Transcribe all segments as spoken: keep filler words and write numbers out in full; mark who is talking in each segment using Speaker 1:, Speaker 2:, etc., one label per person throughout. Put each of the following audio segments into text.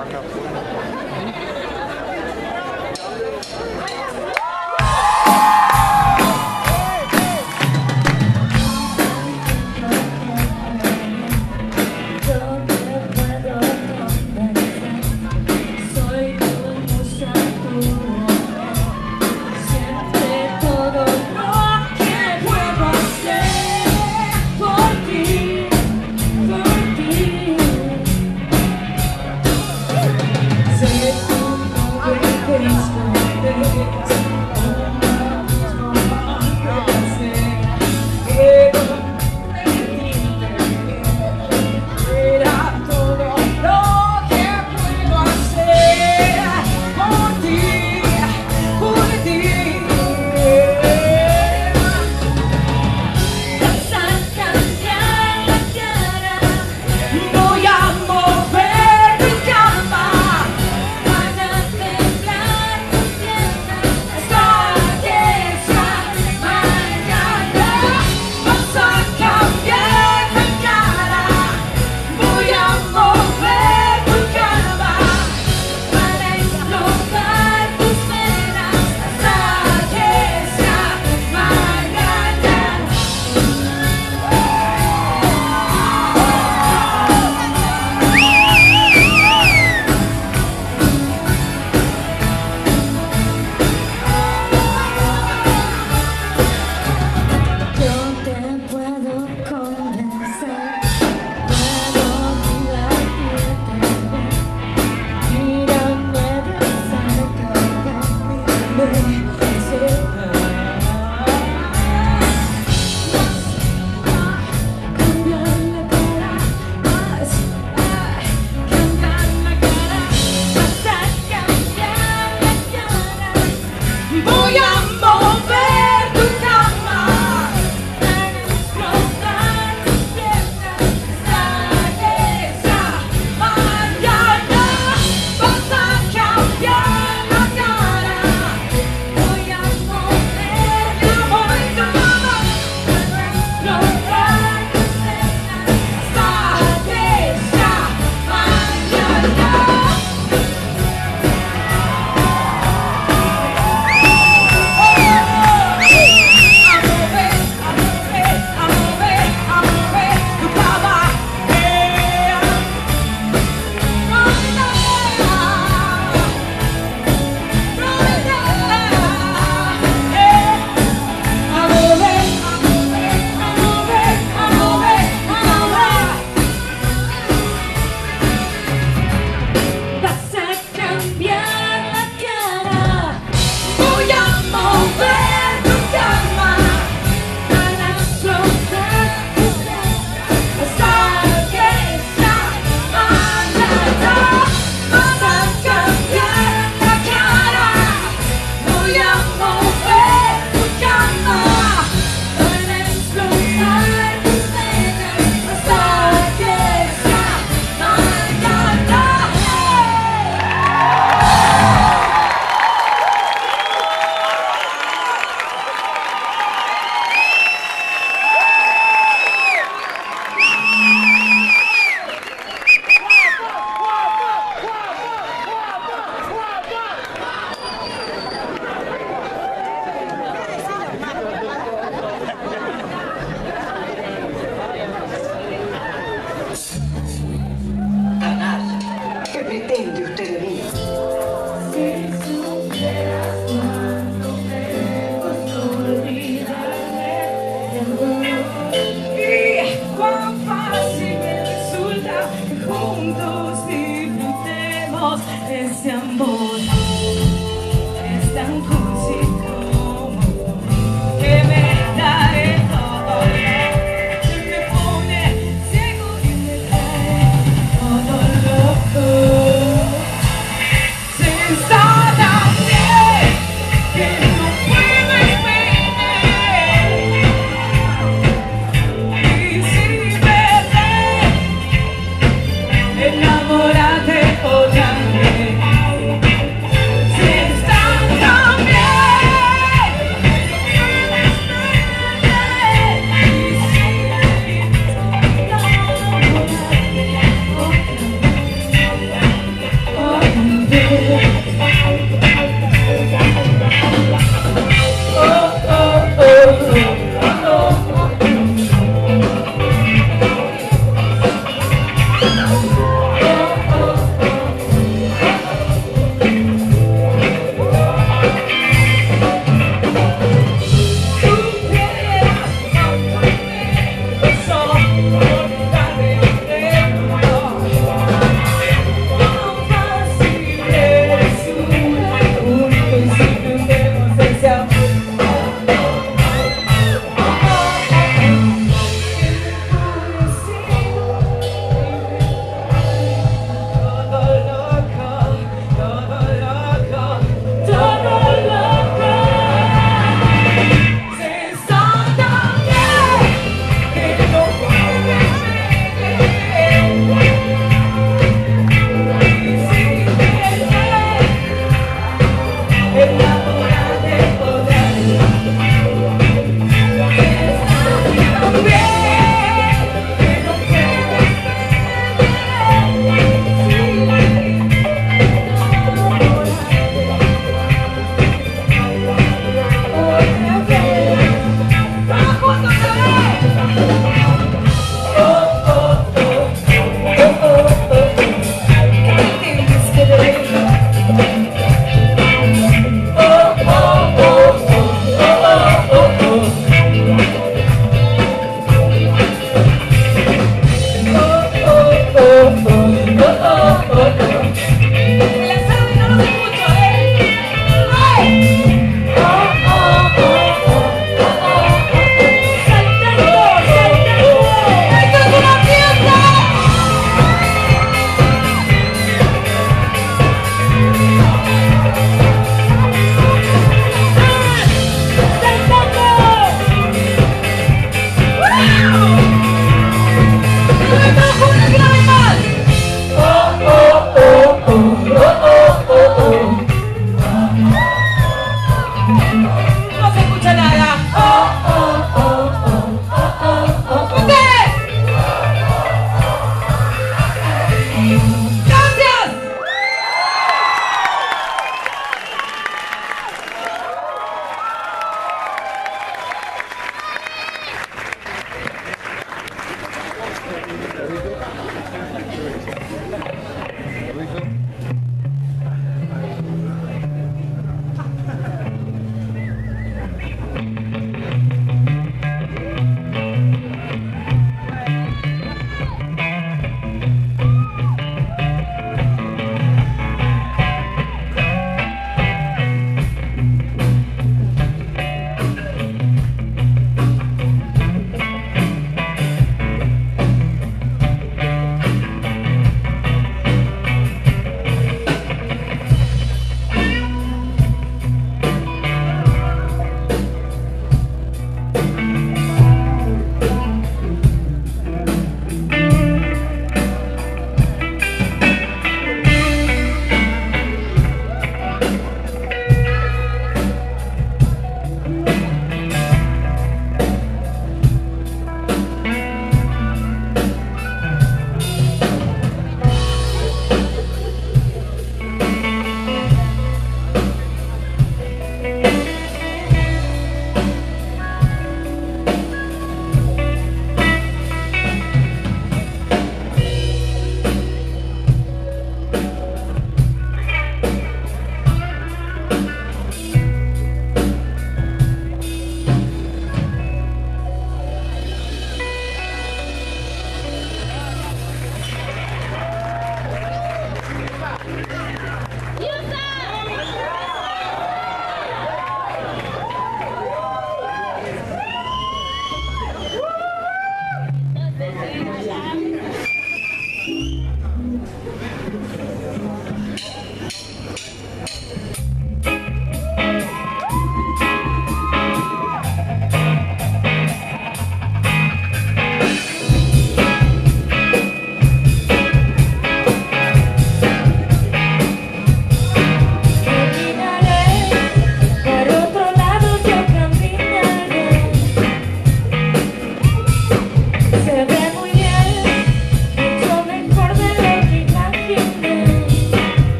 Speaker 1: Enamórate o también. Si estás también.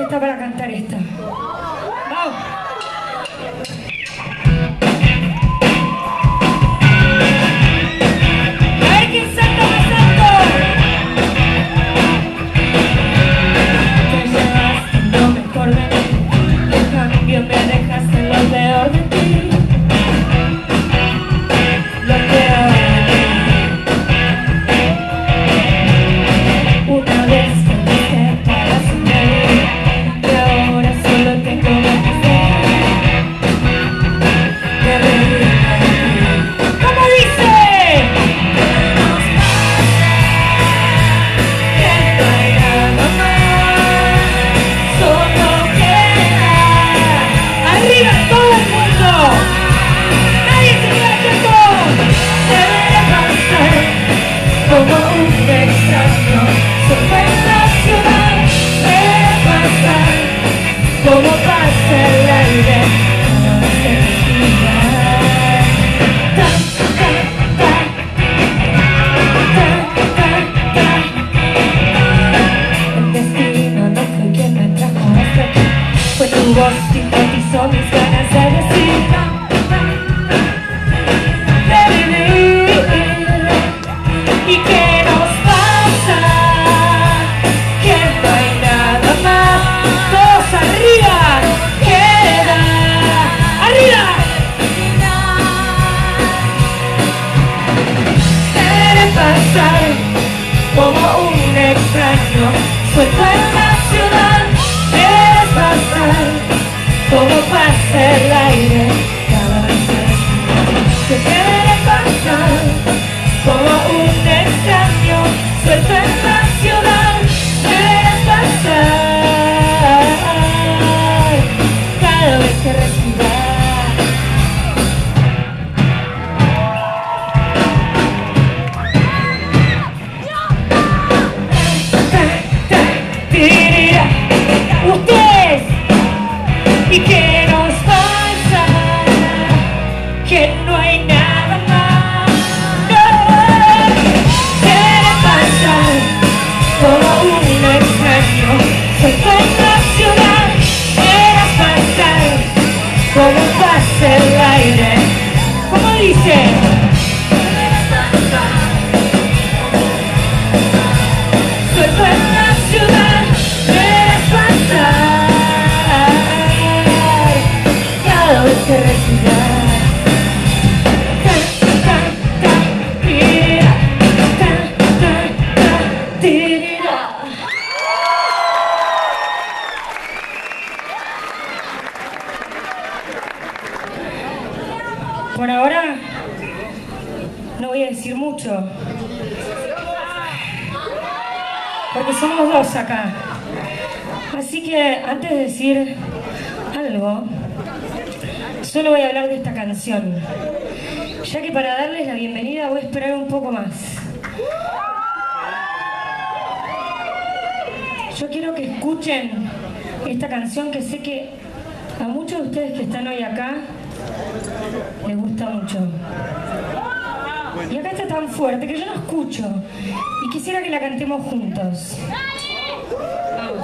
Speaker 1: está para cantar esta. Vamos. A ver quién salta más alto. Te llevaste lo mejor de mí, en cambio me dejaste lo peor de ti. Lo peor de ti. Una vez que me para sonreír, y ahora solo tengo ganas de de reírme de ti. ¿Cómo dice? Que no hay nada más, solo queda. ¡Arriba todo el mundo! ¡Nadie se queda quieto! Debería pasar como un extraño, solo en la ciudad. Debería pasar como pasa el aire cada vez que respiras. Ta, ta, ta, ta, ta, ta. El destino no fue quien me trajo hasta aquí, fue tu voz que hipnotizó mis ganas de decir, de vivir. ¿Y qué nos pasa? Que no hay nada más. Todos arriba. Queda. ¡Arriba! Debe pasar como un extraño suelto en la ciudad. Debe pasar como pasa el aire cada vez que respiras. Que debe pasar como un extraño suelto en la ciudad. Debe pasar cada vez que respiras. Ustedes, ¿y qué nos pasa? Que no hay nada más. Debe pasar como un extraño suelto en la ciudad. Debe pasar como pasa el aire. ¿Cómo dice? Debe pasar suelto en la ciudad. Debe pasar cada vez que respiras. Por ahora no voy a decir mucho, porque somos dos acá. Así que antes de decir algo, solo voy a hablar de esta canción, ya que para darles la bienvenida voy a esperar un poco más. Yo quiero que escuchen esta canción que sé que a muchos de ustedes que están hoy acá les gusta mucho. Y acá está tan fuerte que yo no escucho y quisiera que la cantemos juntos. Vamos.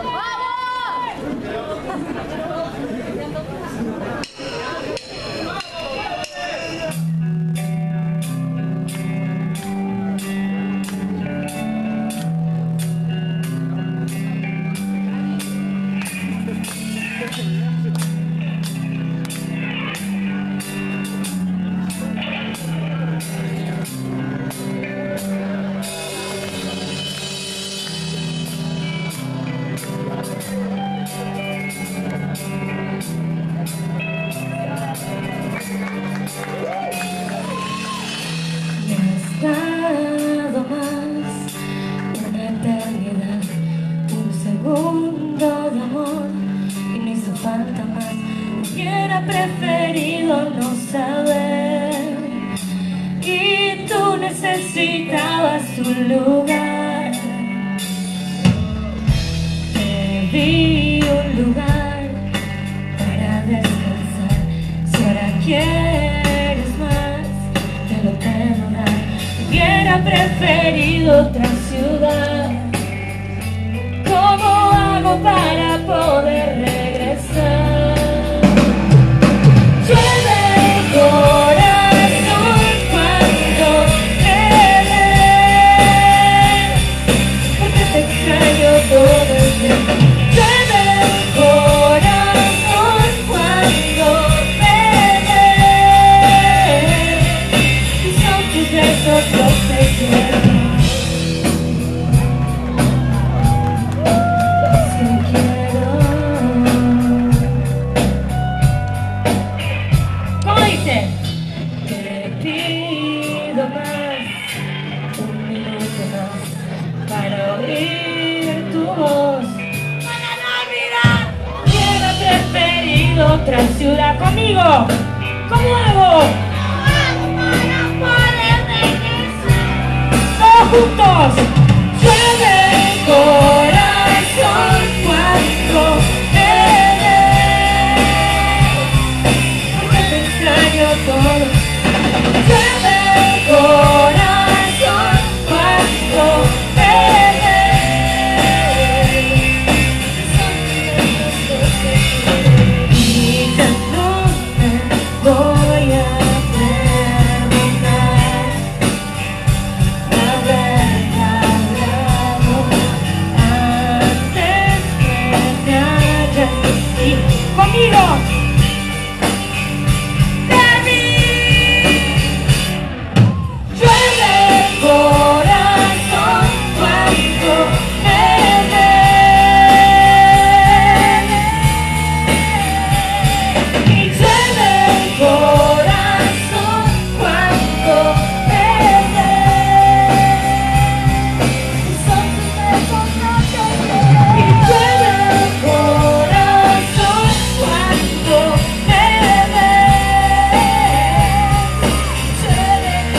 Speaker 1: Preferido no saber, y tú necesitabas un lugar. Te di un lugar para descansar. Si ahora quieres más, te lo puedo dar. Hubiera preferido otra ciudad. ¿Cómo hago para poder regresar. Llueve el corazón cuando te ves, porque te extraño todo el tiempo. Llueve el corazón cuando te ves, y son tus besos los que quiero. Otra ciudad conmigo, ¿cómo hago? Todos juntos. Llueve el corazón cuando te ves, porque te extraño todo. Llueve el corazón cuando te conmigo. Llueve el corazón cuando me ves, y llueve el corazón cuando me ves, y son tus besos los que quiero. Y llueve el corazón cuando me ves, llueve el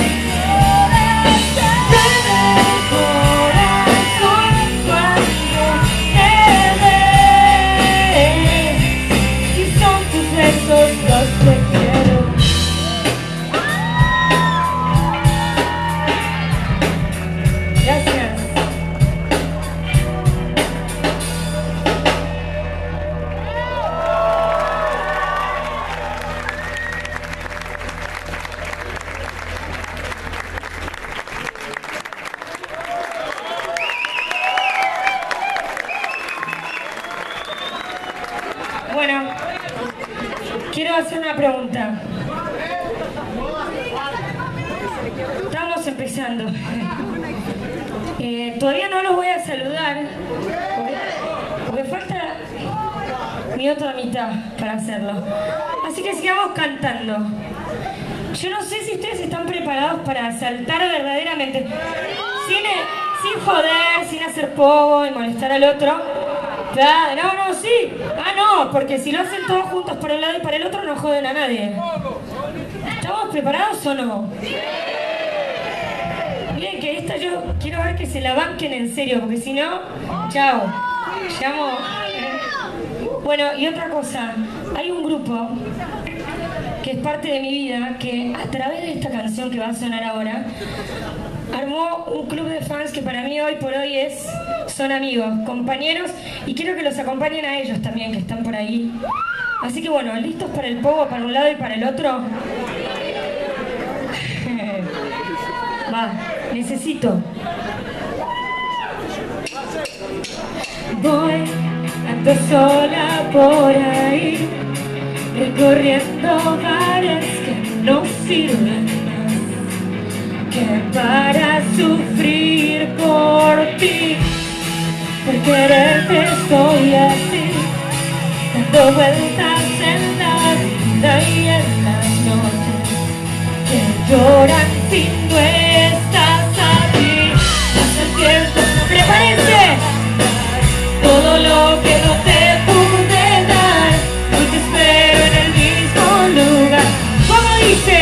Speaker 1: corazón cuando me ves, y son tus besos los que quiero. Gracias. Bueno, quiero hacer una pregunta. Estamos empezando. Eh, todavía no los voy a saludar, porque, porque falta mi otra mitad para hacerlo. Así que sigamos cantando. Yo no sé si ustedes están preparados para saltar verdaderamente, sin, sin joder, sin hacer poco y molestar al otro. Claro, no, no, sí. Ah, no, porque si lo hacen todos juntos para un lado y para el otro no joden a nadie. ¿Estamos preparados o no? Miren que esta yo quiero ver que se la banquen en serio, porque si no, chao. Llamo. Bueno, y otra cosa, hay un grupo que es parte de mi vida que a través de esta canción que va a sonar ahora armó un club de fans que para mí hoy por hoy es, son amigos, compañeros, y quiero que los acompañen a ellos también, que están por ahí. Así que bueno, ¿listos para el pogo para un lado y para el otro? Va, necesito. Voy, ando sola por ahí, recorriendo bares que no sirven más que para sufrir por ti. Por quererte estoy así, dando vueltas en la vida y en las noches que lloran si no estás aquí. Pasa el tiempo, prepárense. Todo lo que no te pude dar, hoy te espero en el mismo lugar. ¿Cómo dice?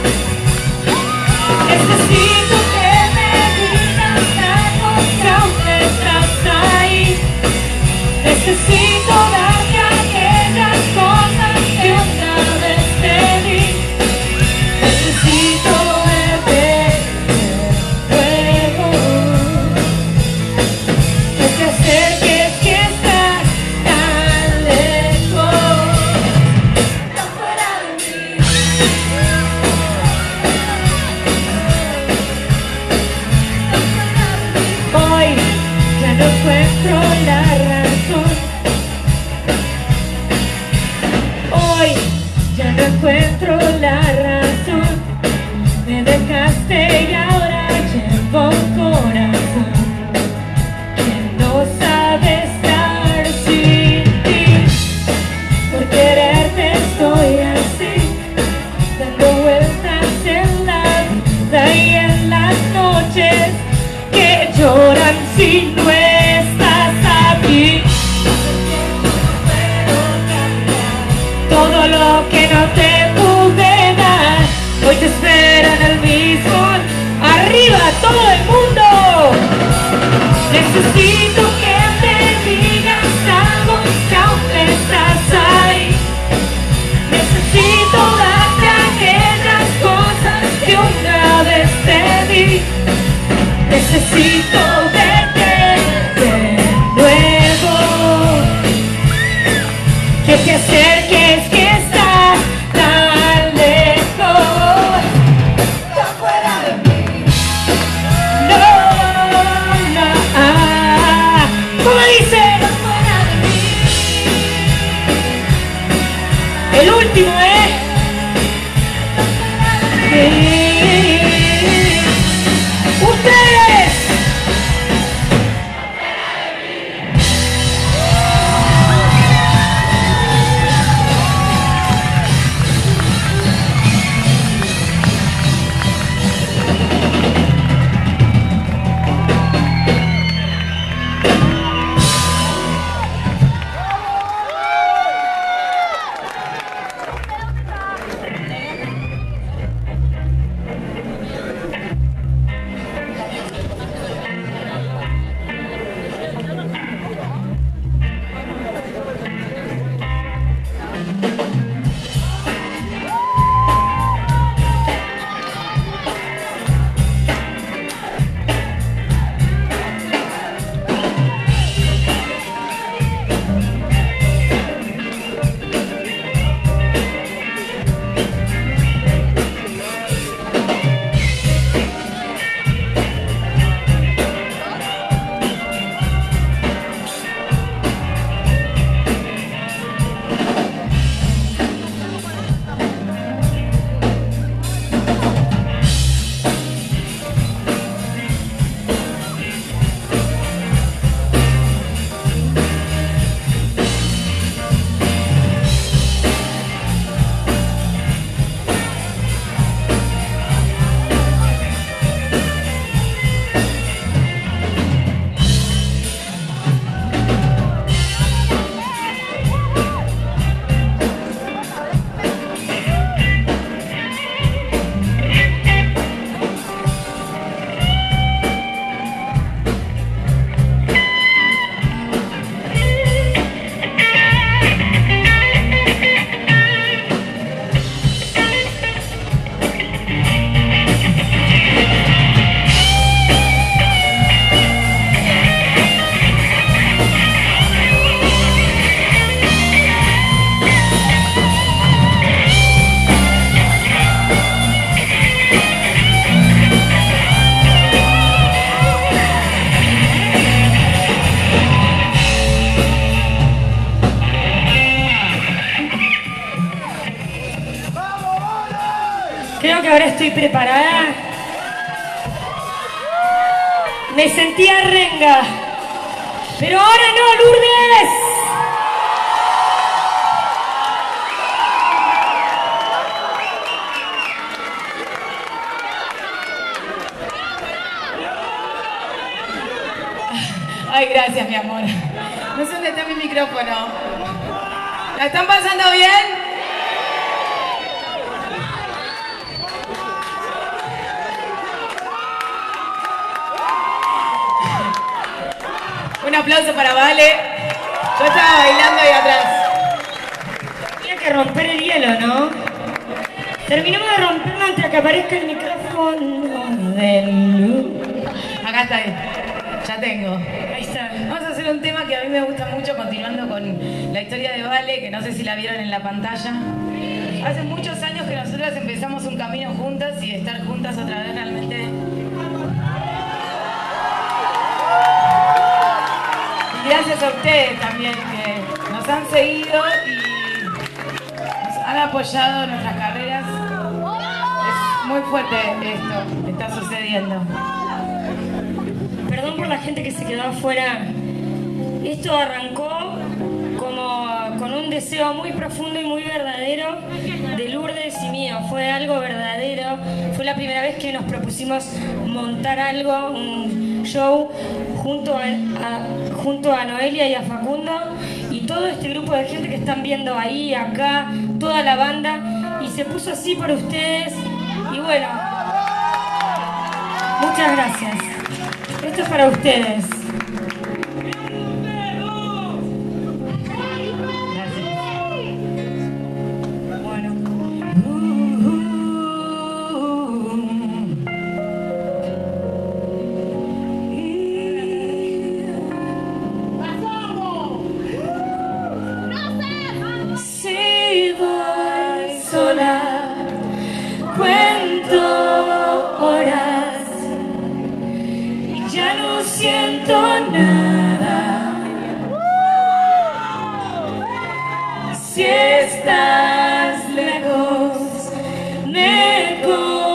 Speaker 1: Necesito que me digas algo que aún estás ahí. Necesito darte aquellas cosas que una vez te di. Necesito verte de nuevo, que te acerques, que estás tan Creo que ahora estoy preparada. Me sentía renga, pero ahora no, Lourdes.
Speaker 2: Ay, gracias, mi amor. No sé dónde está mi micrófono. ¿La están pasando bien? Un aplauso para Vale. Yo estaba bailando ahí atrás.
Speaker 1: Tenía que romper el hielo, ¿no? Terminamos de romperlo antes de que aparezca el micrófono de luz.
Speaker 2: Acá está, ya tengo.
Speaker 1: Ahí está.
Speaker 2: Vamos a hacer un tema que a mí me gusta mucho, continuando con la historia de Vale, que no sé si la vieron en la pantalla. Hace muchos años que nosotras empezamos un camino juntas y estar juntas otra vez realmente... Y gracias a ustedes también, que nos han seguido y nos han apoyado en nuestras carreras. Es muy fuerte esto que está sucediendo.
Speaker 1: Perdón por la gente que se quedó afuera. Esto arrancó como con un deseo muy profundo y muy verdadero de Lourdes y mío. Fue algo verdadero. Fue la primera vez que nos propusimos montar algo, un show, junto a, a, junto a Noelia y a Facundo y todo este grupo de gente que están viendo ahí, acá, toda la banda, y se puso así por ustedes. Y bueno, muchas gracias. Esto es para ustedes. Si estás lejos, me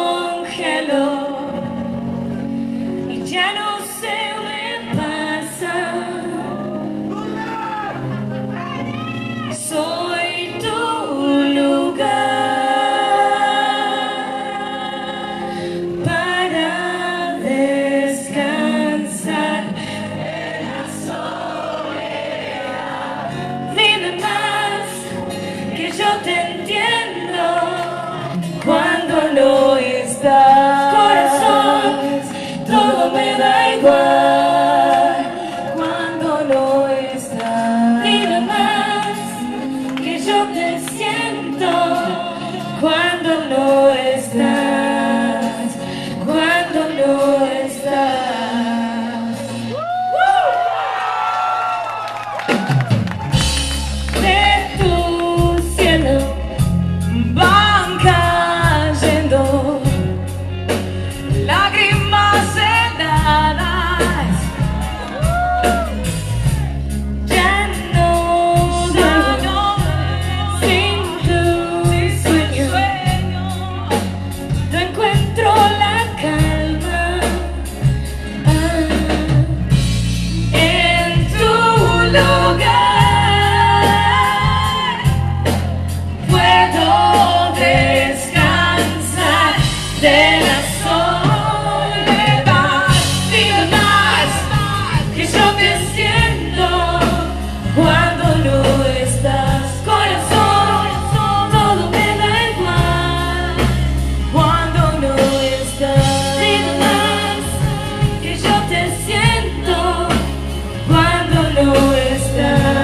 Speaker 1: no estás, cuando no estás. De tu cielo van cayendo lágrimas heladas. Ya no duermo sin tu sueño, no encuentro la calma. Ah, en tu lugar puedo descansar de la soledad. Dime más, que yo te siento cuando no estás. Corazón, todo me da igual cuando no estás. Dime más, que yo te siento cuando no estás.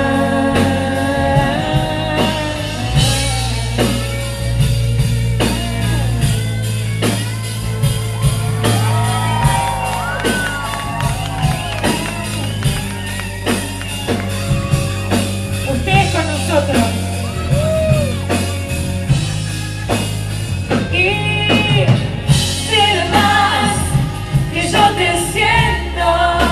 Speaker 1: Ustedes con nosotros. Y dime más, que yo te siento.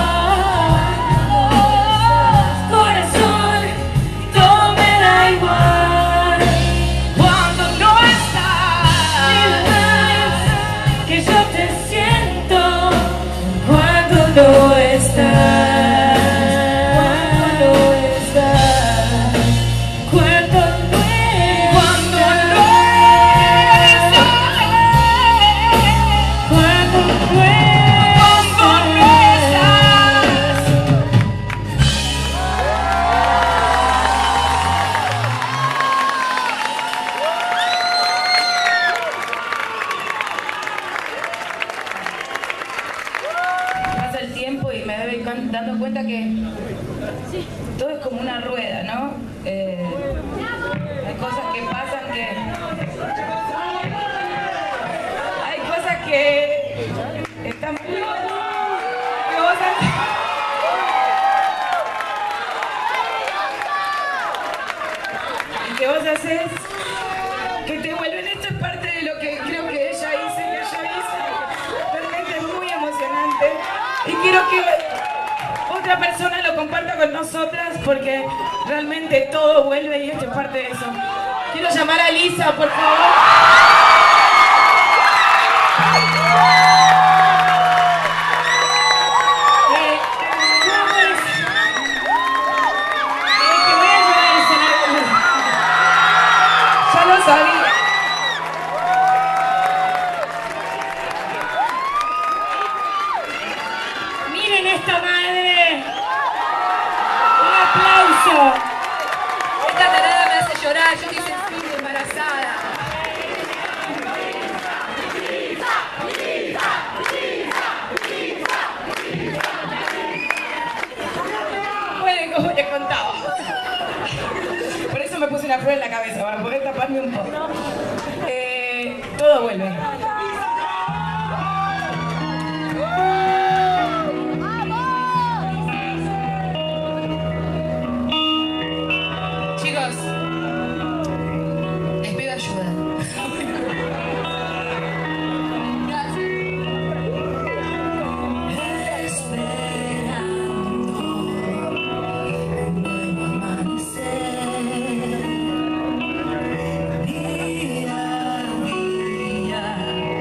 Speaker 1: Corazón, todo me da igual cuando no estás. Dime más, que yo te siento cuando no estás. Cuando no estás. Cuando no estás. Cuando no Pasa el tiempo y me doy con- dando cuenta que todo es como una rueda, ¿no? Eh, hay cosas que pasan que... Hay cosas que están muy... que vos haces- y que vos haces que te vuelven. Esto es parte de lo que creo que ella hizo y que yo hice. Realmente es muy emocionante y quiero que otra persona lo comparta con nosotras porque realmente todo vuelve y esto es parte de eso. Quiero llamar a Lisa, por favor. Eh, ¿cómo es? Eh, que voy a llevar al escenario. Ya lo sabía. Miren esta madre. Un aplauso.
Speaker 3: Esta tarada me hace llorar, yo quise sentir embarazada.
Speaker 2: Bueno, como les contaba. Por eso me puse una flor en la cabeza, para poder taparme un poco. Eh, todo vuelve.
Speaker 3: Chicos, les pido ayuda.
Speaker 1: Día a día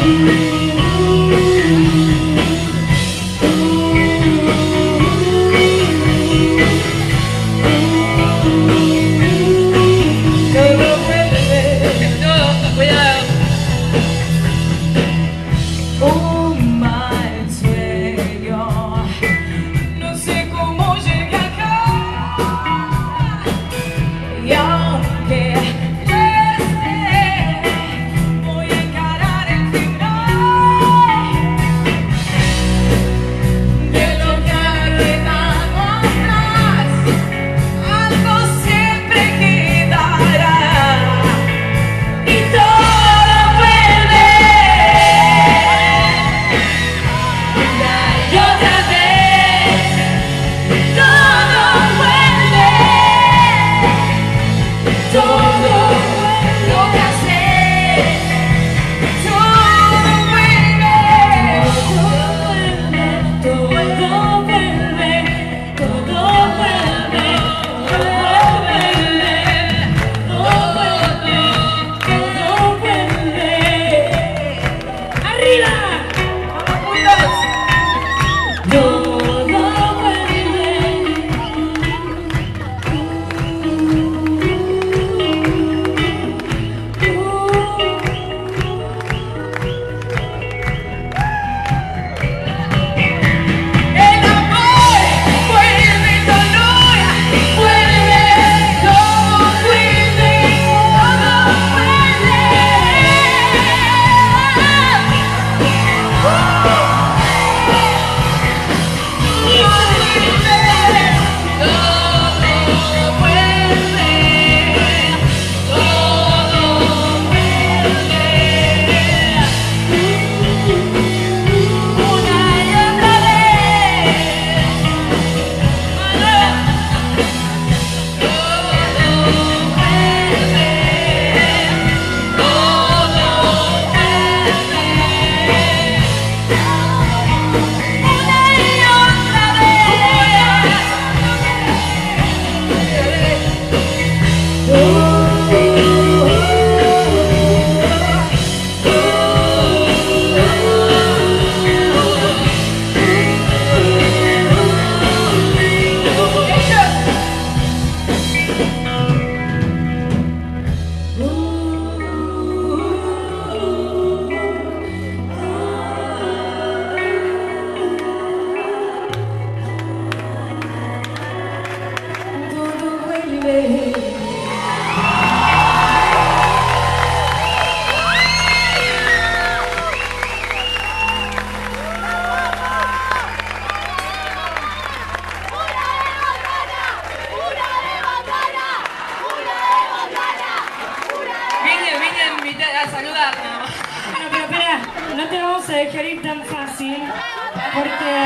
Speaker 1: vamos a dejar ir tan fácil, porque...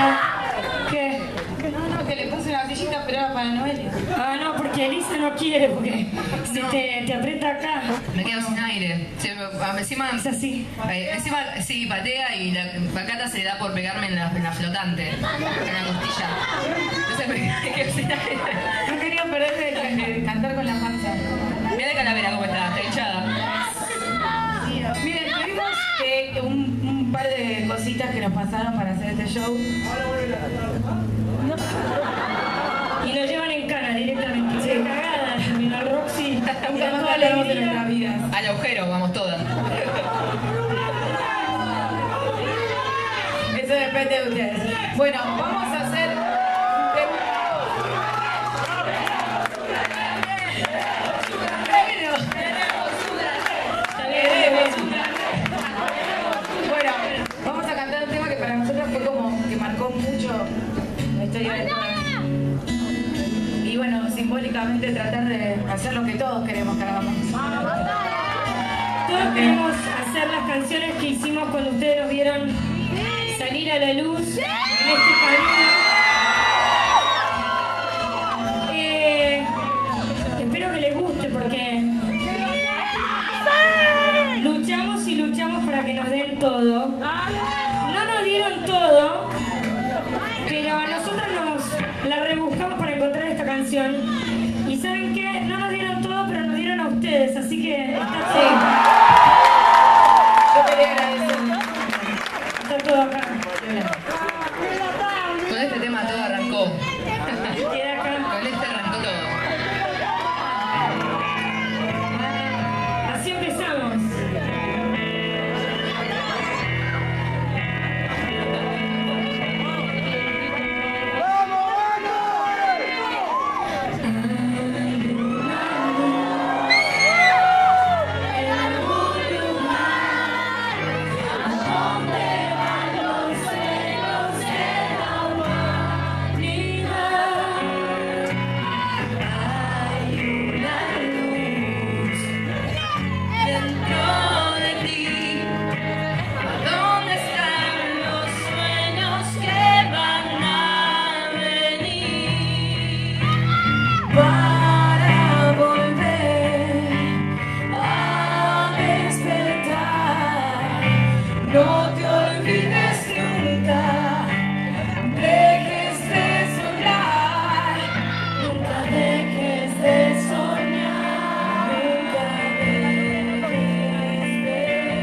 Speaker 1: ¿Qué?
Speaker 2: No, no, que le puse una sillita, pero era para Noelia.
Speaker 1: Ah, no, porque Elisa no quiere, porque si te, te aprieta acá...
Speaker 4: Me quedo sin aire. Sí, encima,
Speaker 1: es así.
Speaker 4: Eh, encima, sí, patea y la pacata se le da por pegarme en la, en la flotante, en la costilla. Entonces me quedo sin aire.
Speaker 2: No quería perderme de cantar con la panza.
Speaker 4: Mira de Calavera cómo está, está hinchada.
Speaker 2: Miren, tuvimos eh, un, un par de cositas que nos pasaron para hacer este show.
Speaker 1: Y nos llevan en cana directamente. Sí, cagada, mira Roxy.
Speaker 2: Nunca más hablamos de nuestras vidas.
Speaker 4: Al agujero, vamos todas.
Speaker 2: Eso depende de ustedes. Bueno, vamos a hacer... Bueno, vamos a cantar un tema que para nosotros fue como que marcó mucho la historia de todas. Y bueno, simbólicamente tratar de hacer lo que todos queremos que hagamos.
Speaker 1: Todos queremos hacer las canciones que hicimos cuando ustedes nos vieron salir a la luz en este camino. Eh, espero que les guste porque luchamos y luchamos para que nos den todo. No nos dieron todo, pero nosotros nos la rebuscamos para encontrar esta canción. Y ¿saben qué? No nos dieron todo, pero nos dieron a ustedes, así que está
Speaker 2: sí. Yo quería agradecer. No te olvides nunca, dejes de soñar, nunca dejes de soñar, nunca dejes de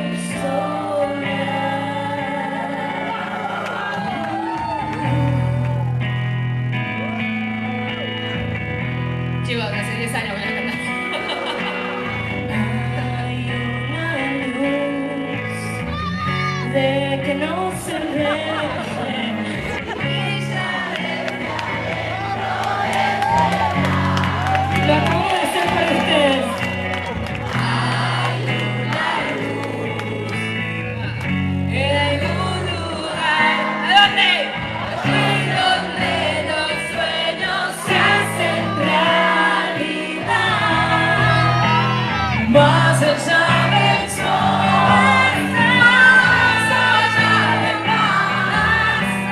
Speaker 2: soñar.
Speaker 4: Chivo, que hace diez años que la cantamos.
Speaker 1: De que no se ve. Lo acabo de hacer para ustedes.
Speaker 2: Hay una luz en un lugar. ¿A dónde? Y donde los sueños se hacen realidad. Más allá del sol. Más allá del mar.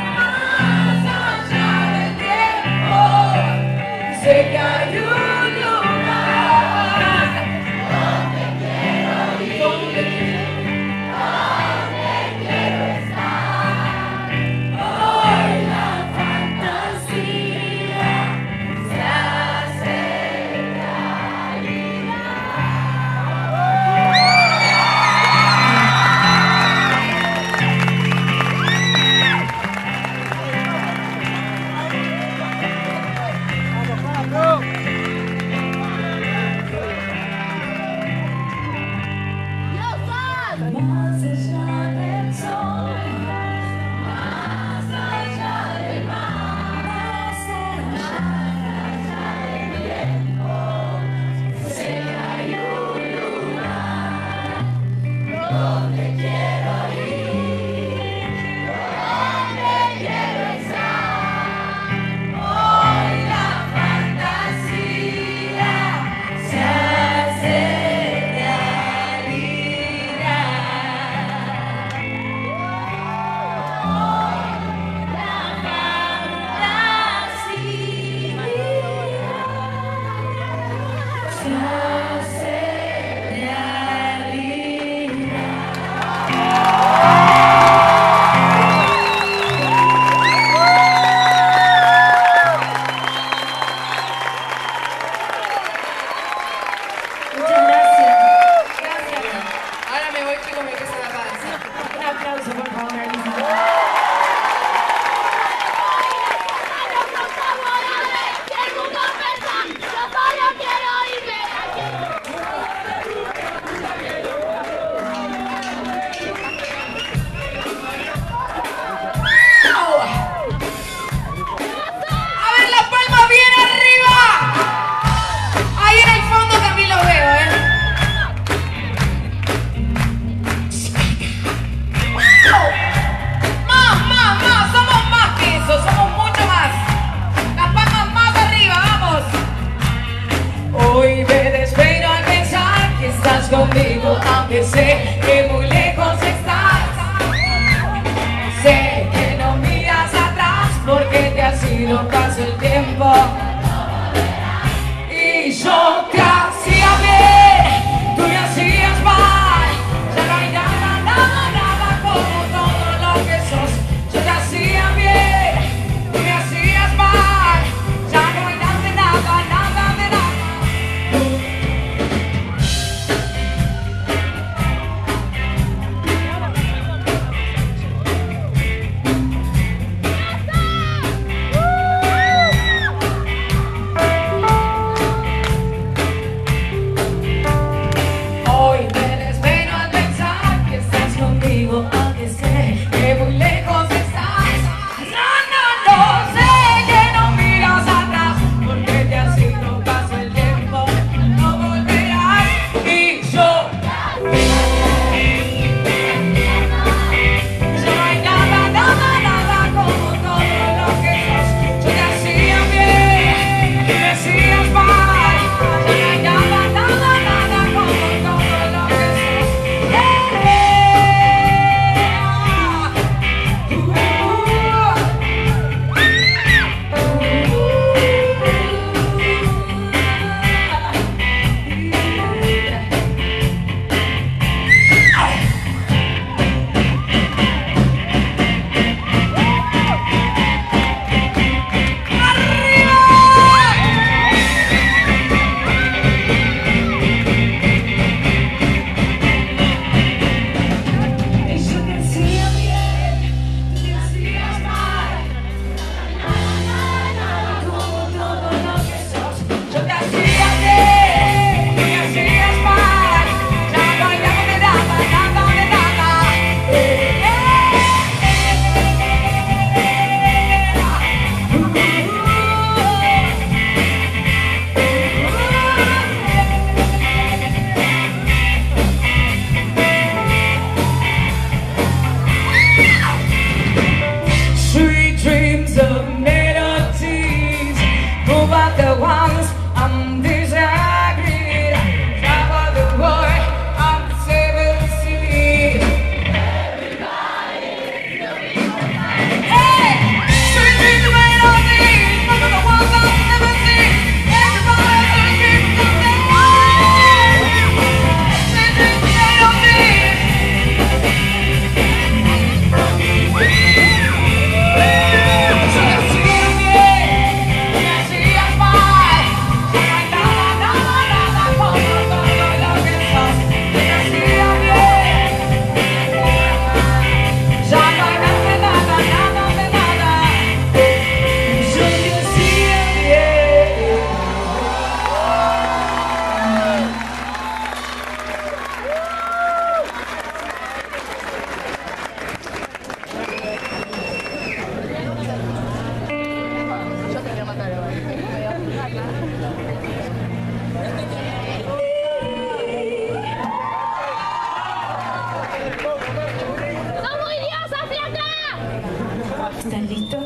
Speaker 1: ¿Estás listo?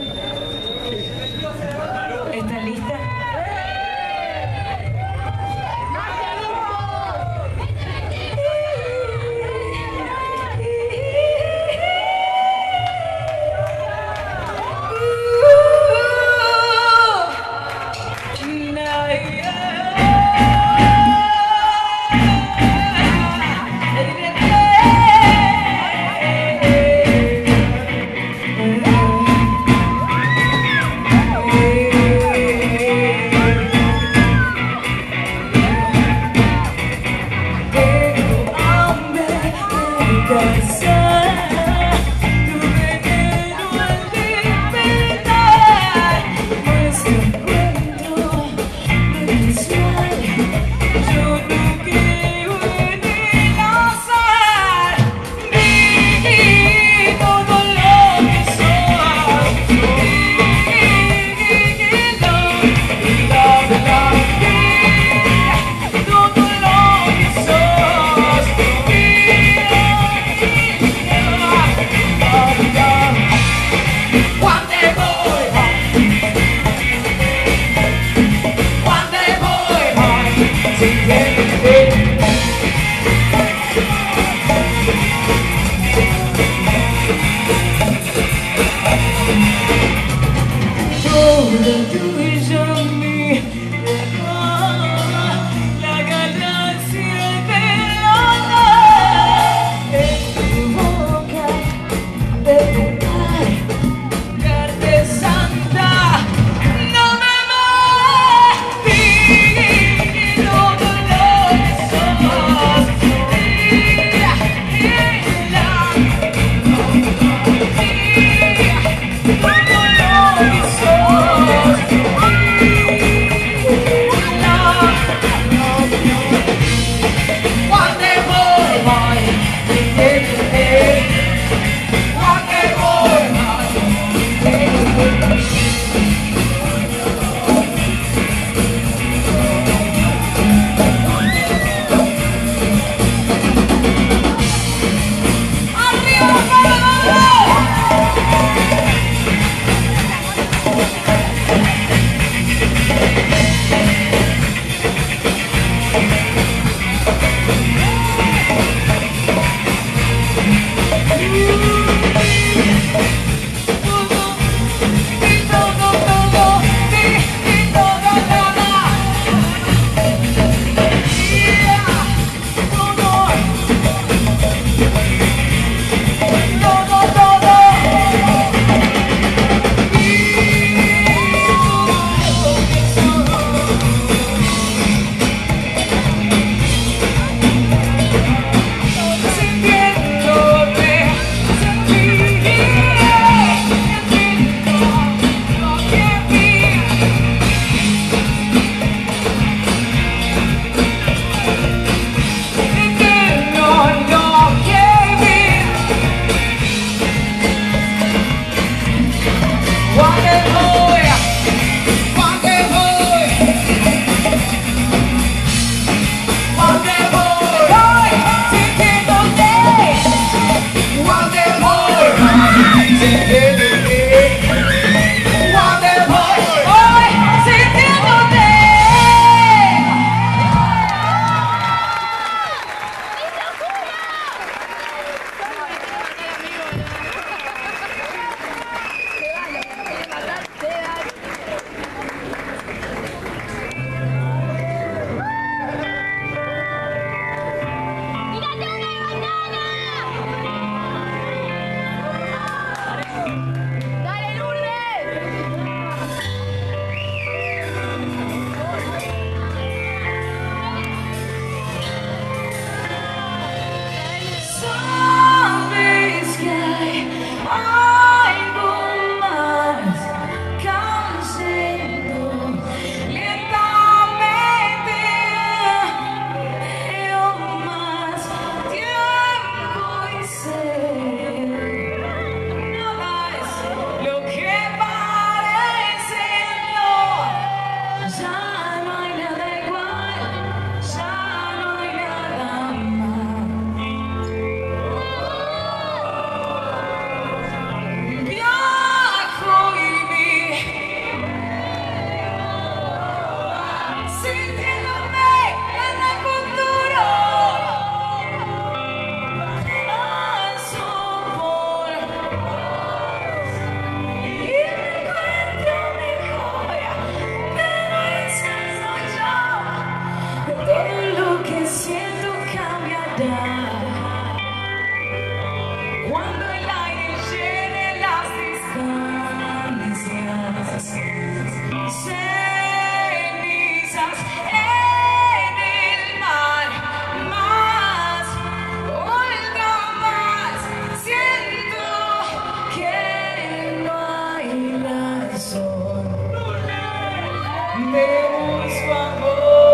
Speaker 1: ¿Estás lista?
Speaker 2: Cuando el aire llene las distancias, cenizas en el mar, más, oiga más, siento que no hay razón, me busco amor.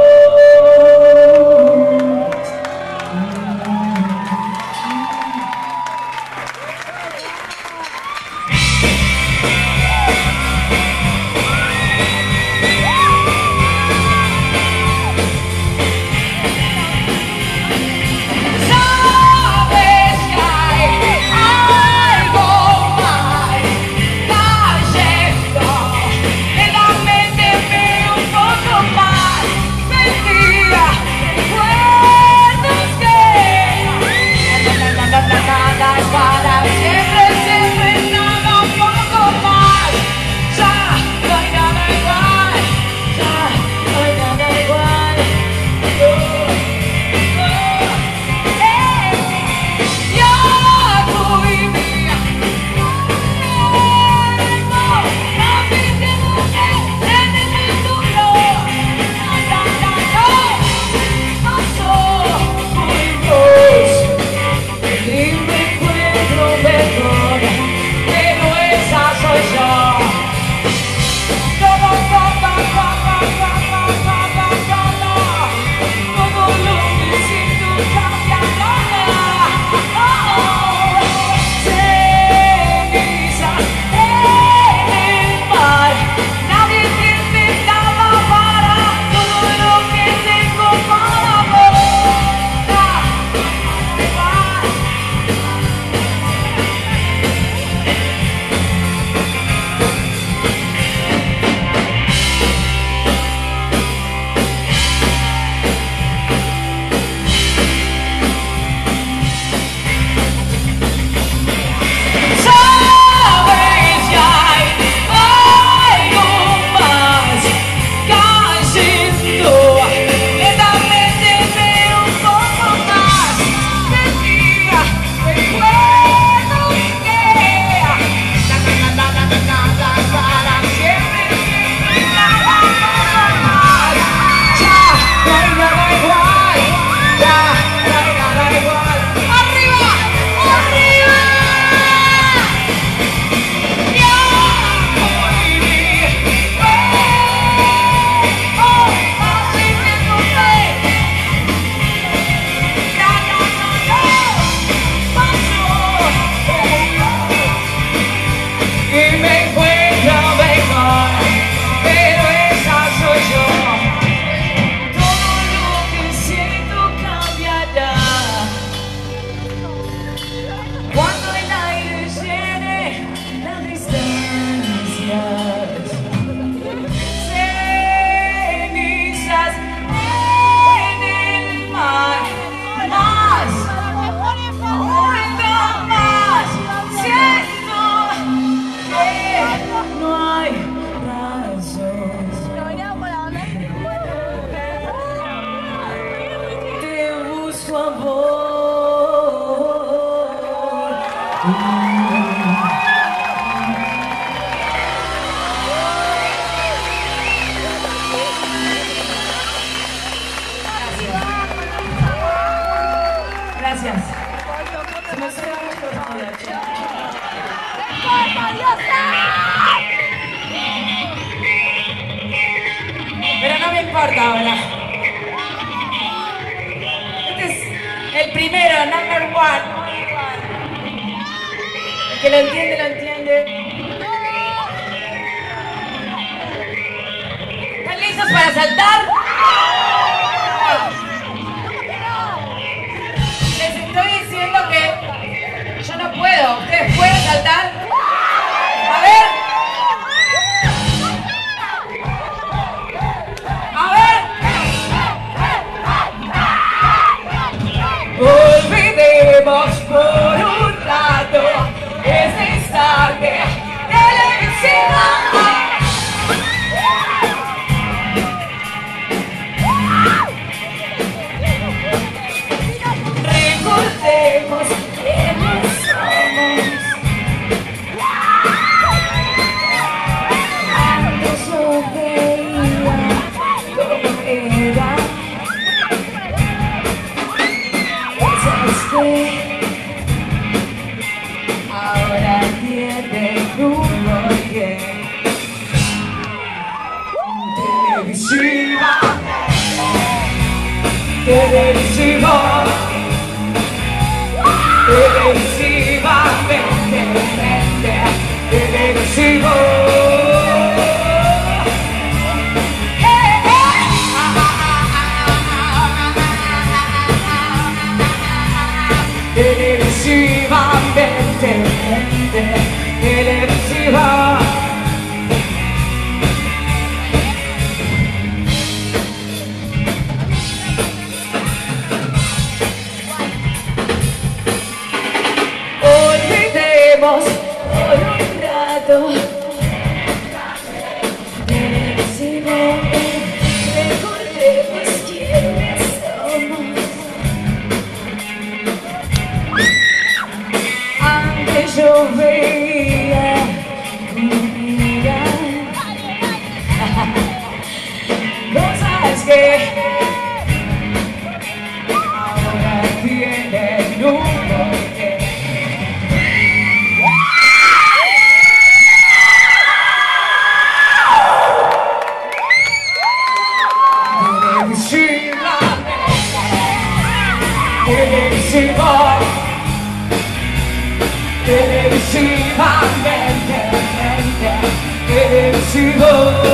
Speaker 2: Gracias. Se me suena mucho la joda, pero no me importa ahora. Este es el primero, number one. El que lo entiende, lo entiende. ¿Están listos para saltar? Les estoy diciendo que yo no puedo. ¿Ustedes pueden saltar? A ver. A ver. Olvidemos por un rato ese instante televisivo. televisivo, televisivamente, televisivo. Televisivamente, televisiva. Olvidemos por un rato televisivo, recordemos quiénes somos. Antes yo veía mira, cosas que ahora tienen un porqué. Televisivo, televisivamente, televisivo.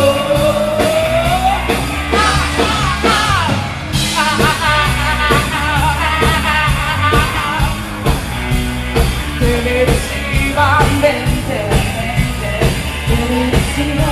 Speaker 2: Televisivamente, televisivo.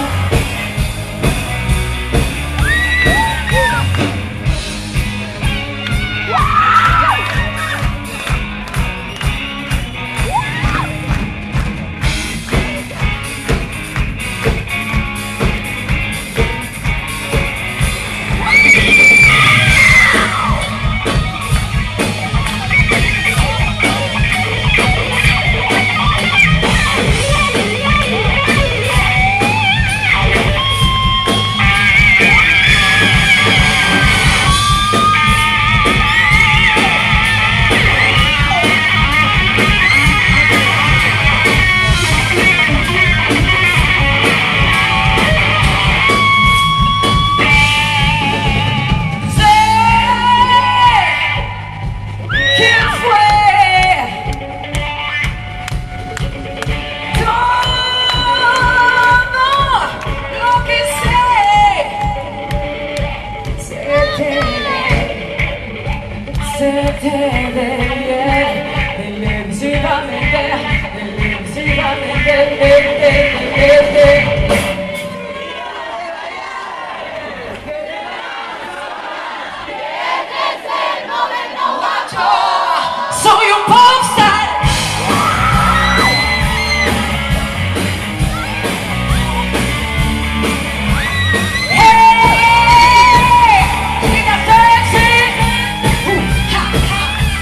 Speaker 2: Soy un popstar. Hey, chica sexy. Uh, ha, ha.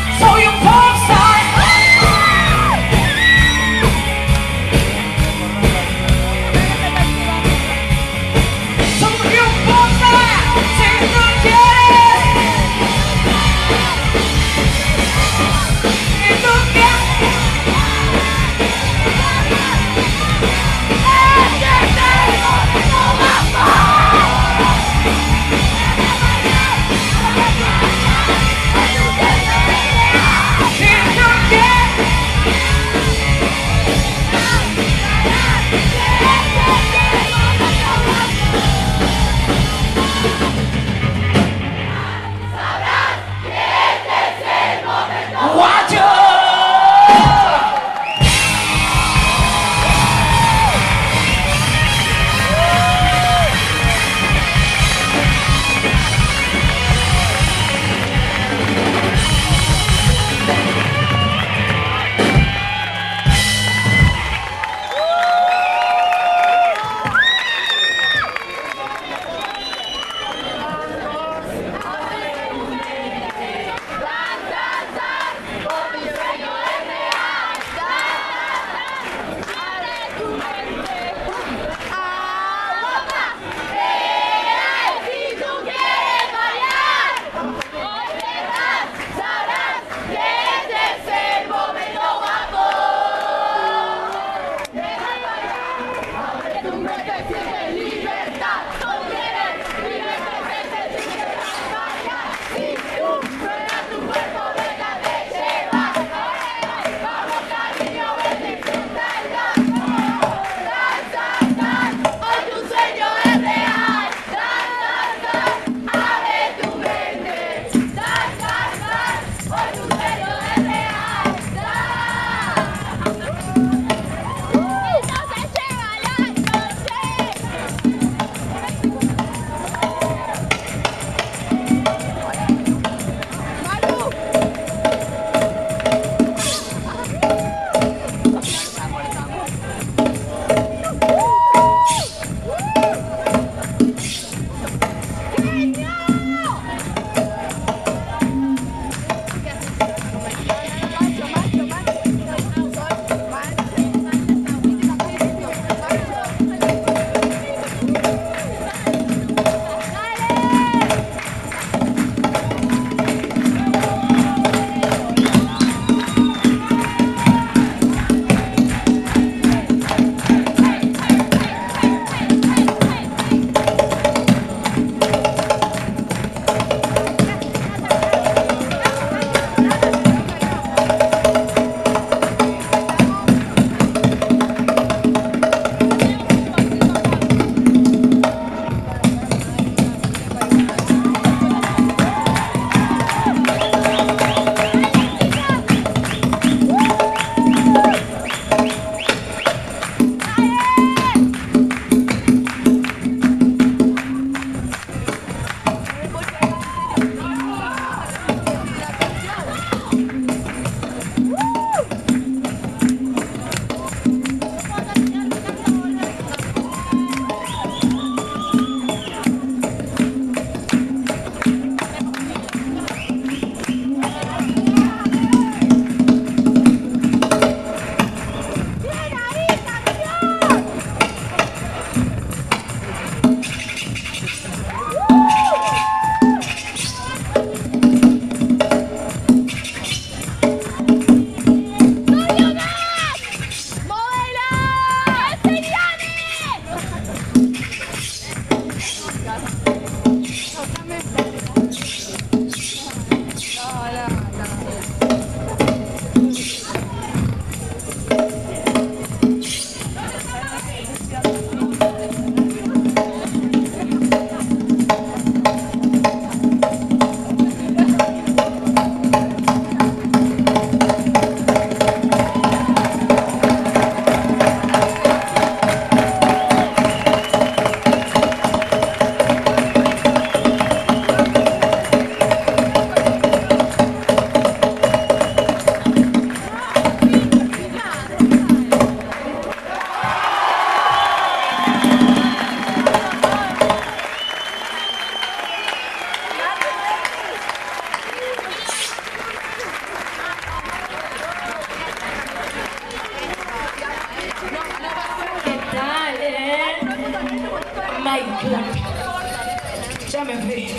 Speaker 2: Ya me fui.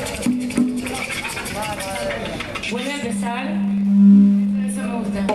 Speaker 1: Vuelve a empezar.
Speaker 2: Eso me gusta.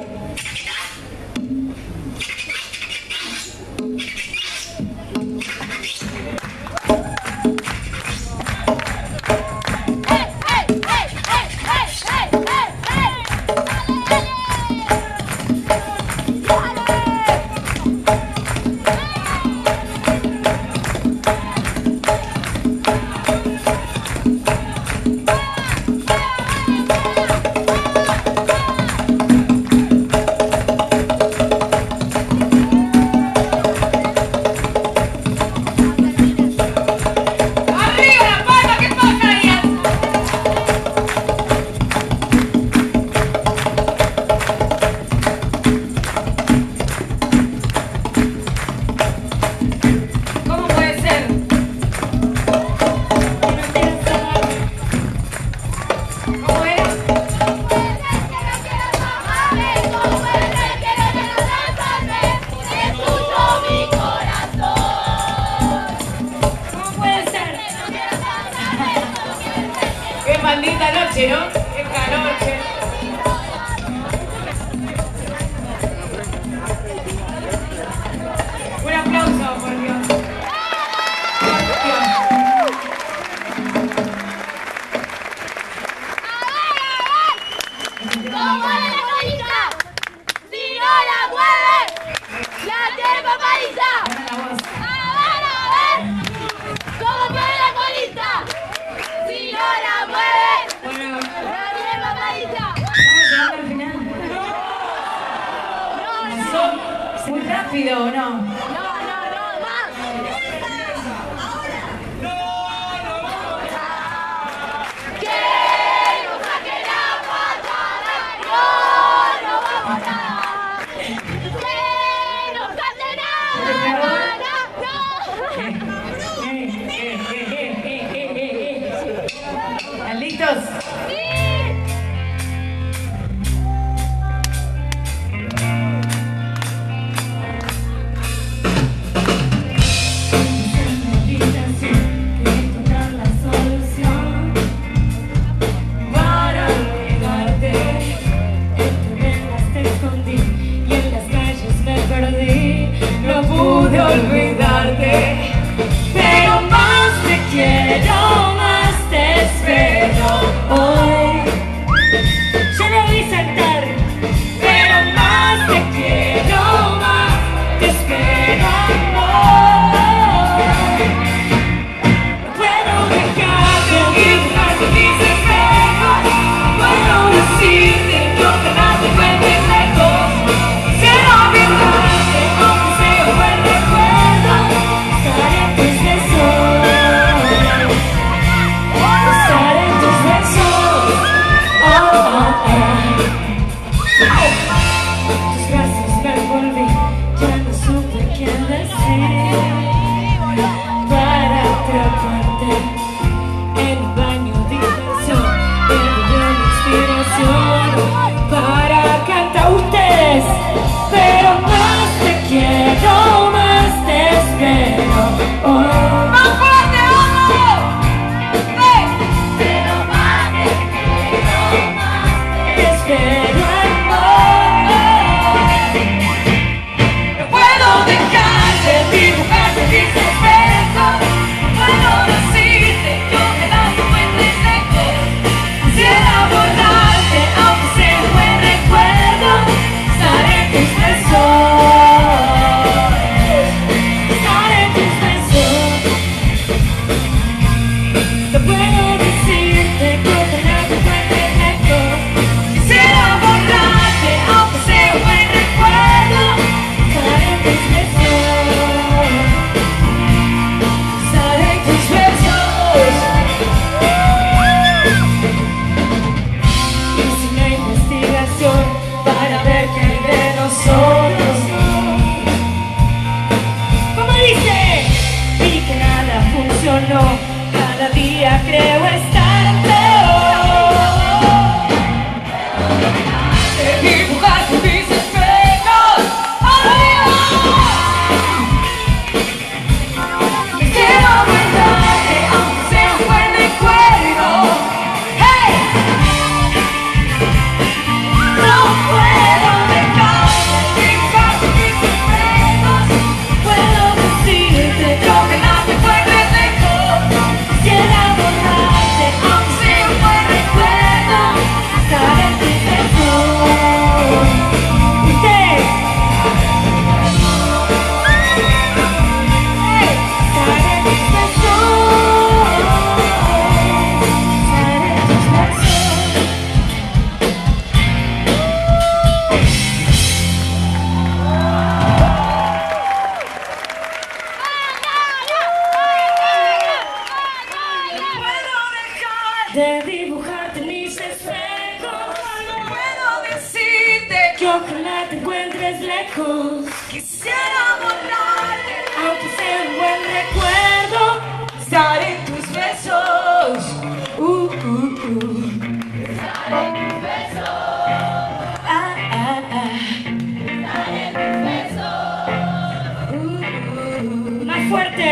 Speaker 2: Maldita noche, ¿no? Esta noche. Un aplauso, por Dios.
Speaker 5: ¿Cómo es la colita? Si no la mueve, la tiene papadita. A ver, a ver. ¿Cómo mueve la colita? Si no la mueve, la tiene papadita.
Speaker 2: ¿Muy rápido o no?
Speaker 5: No, no, no, más. Que no saque la patada, no, no vamos a. Que no cante nada, no.
Speaker 2: ¿Están listos?
Speaker 1: Olvidarte, pero más te quiero, más te espero hoy. Ya la vi saltar, pero más te quiero, más te espero amor. No puedo dejar de dibujarte mis espejos, puedo decirte lo que más te encuentres lejos. Quiero olvidarte, aunque sea un buen recuerdo. Estar en tus besos, estar en tus besos, oh, oh, oh. Tus brazos me envolví, ya no supe quién decir para atraparte. En el baño diversión, en mi inspiración para cantar ustedes, pero más te quiero, más te espero oh. ¡Más fuerte, vamos! ¡Eh! Pero más te quiero, más te espero amor. No puedo dejar de dibujarte mis espejos, puedo decirte yo que no te encuentres lejos. Quisiera borrarte, aunque sea un buen recuerdo. Estar en tus besos, estar en tus besos. No puedo decirte que ojalá te encuentres lejos. Quisiera borrarte, aunque sea un buen recuerdo. Estar en tus besos, estar en tus besos. Hice una investigación para ver qué hay de nosotros. Como dice, vi que nada funcionó. Cada día creo estar peor. Te dibujaste mis espejos, arriba.
Speaker 2: Quisiera borrarte,
Speaker 1: aunque sea un buen recuerdo,
Speaker 2: estar en tus besos. Uh, uh, uh.
Speaker 5: Estar en tus besos.
Speaker 2: Ah, ah, ah.
Speaker 5: Estar en tus besos.
Speaker 1: más fuerte.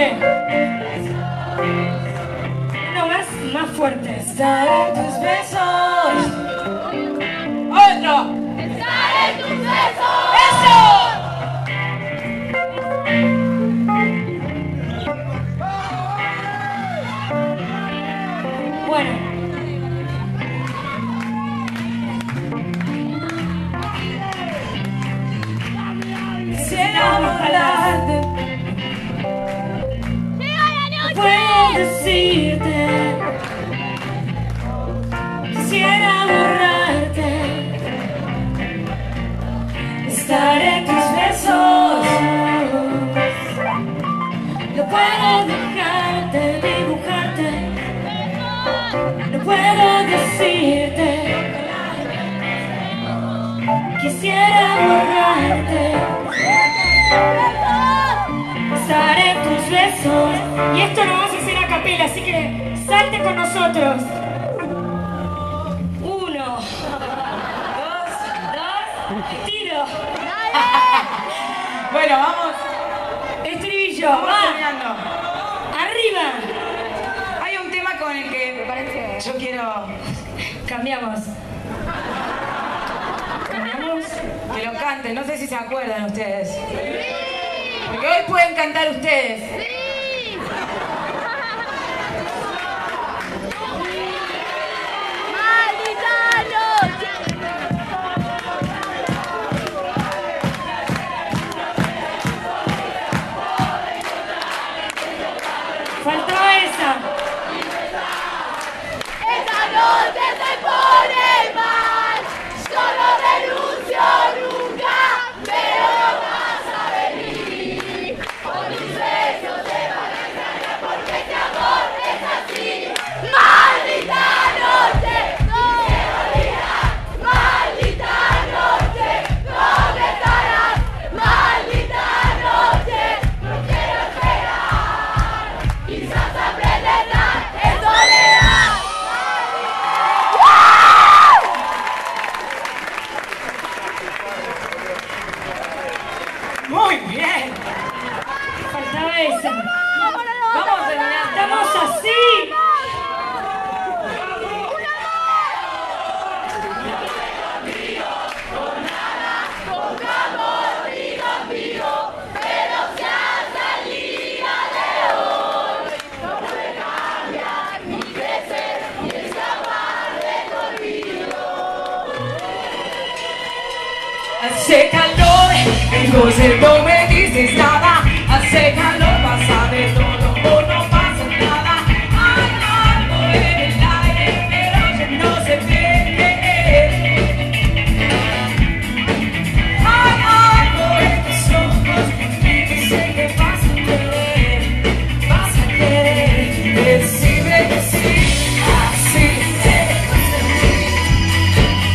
Speaker 1: No, más, más fuerte.
Speaker 2: Estar en tus besos. Otro.
Speaker 5: Estar en tus besos.
Speaker 2: ¡Eso!
Speaker 1: Bueno.
Speaker 2: Quisiera borrarte.
Speaker 1: Puedo decirte, quisiera borrarte,
Speaker 2: Estar en tus besos.
Speaker 1: no puedo dejarte, dibujarte, no puedo decirte, quisiera borrarte, estar en tus besos. Y esto lo vamos a hacer a capela, así que salte con nosotros. Uno, dos, dos, tiro.
Speaker 2: Bueno, vamos.
Speaker 1: Estribillo,
Speaker 2: Vamos
Speaker 1: va,
Speaker 2: terminando.
Speaker 1: arriba.
Speaker 2: Hay un tema con el que yo quiero
Speaker 1: Cambiamos. Cambiamos.
Speaker 2: que lo canten. No sé si se acuerdan ustedes. Porque hoy pueden cantar ustedes.
Speaker 5: Maldita noche.
Speaker 1: Faltaba esa.
Speaker 5: Esta noche se pone mal. Yo no renuncio nunca, pero no vas a venir. Con tus besos te van a extrañar porque este amor es así. Maldita noche, no quiero olvidar. Maldita noche, ¿dónde estarás? Maldita noche, no quiero esperar. Quizás aprenderás en soledad.
Speaker 2: Muy bien.
Speaker 1: Faltaba esa.
Speaker 2: Vamos a terminar.
Speaker 1: Estamos así.
Speaker 5: Pero si hasta el día de hoy no pude cambiar ni crecer ni escapar de tu olvido.
Speaker 2: Hace calor, entonces no me dices nada. Hace calor, pasa de todo o no pasa nada. Hay algo en el aire, pero ya no se ve. Hay algo en tus ojos que me dice que vas a querer, vas a querer. Decime que sí, así te gusta a mí.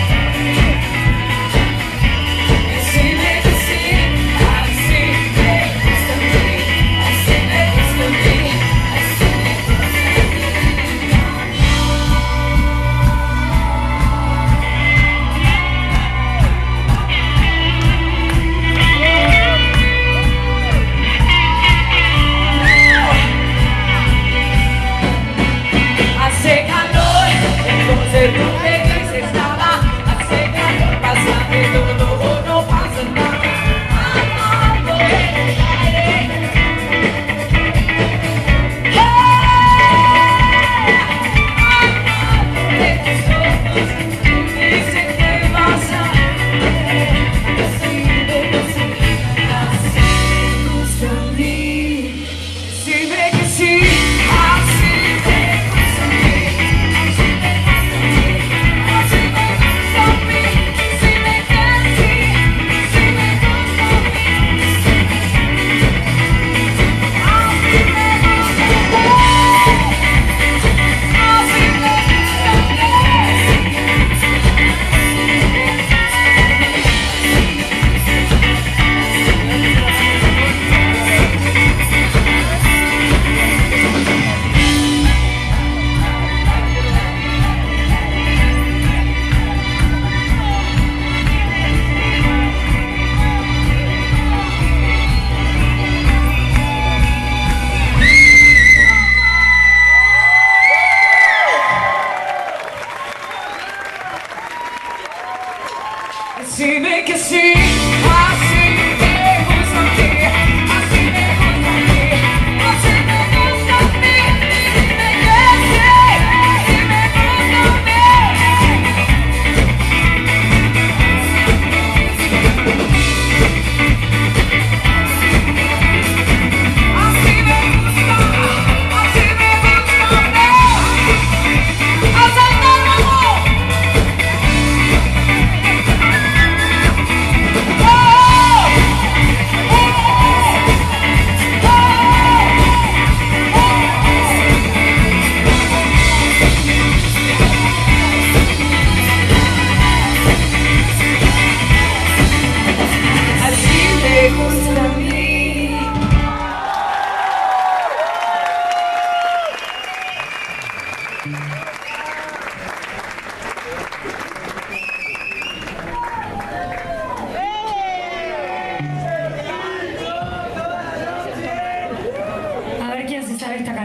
Speaker 2: Decime que sí, así te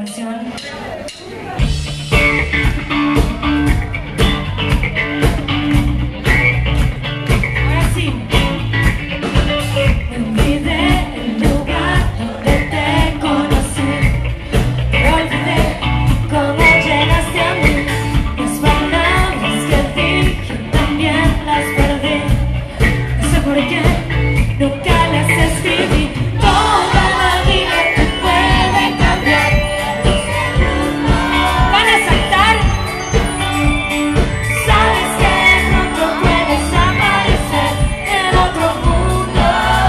Speaker 1: canción. Ahora sí. Me olvidé el lugar donde te conocí. Me olvidé cómo llegaste a mí. Las palabras que dije también las perdí. No sé por qué nunca las escribí. Toda la vida te puede cambiar. ¿Van a saltar? Sabes que pronto puedes aparecer en otro mundo.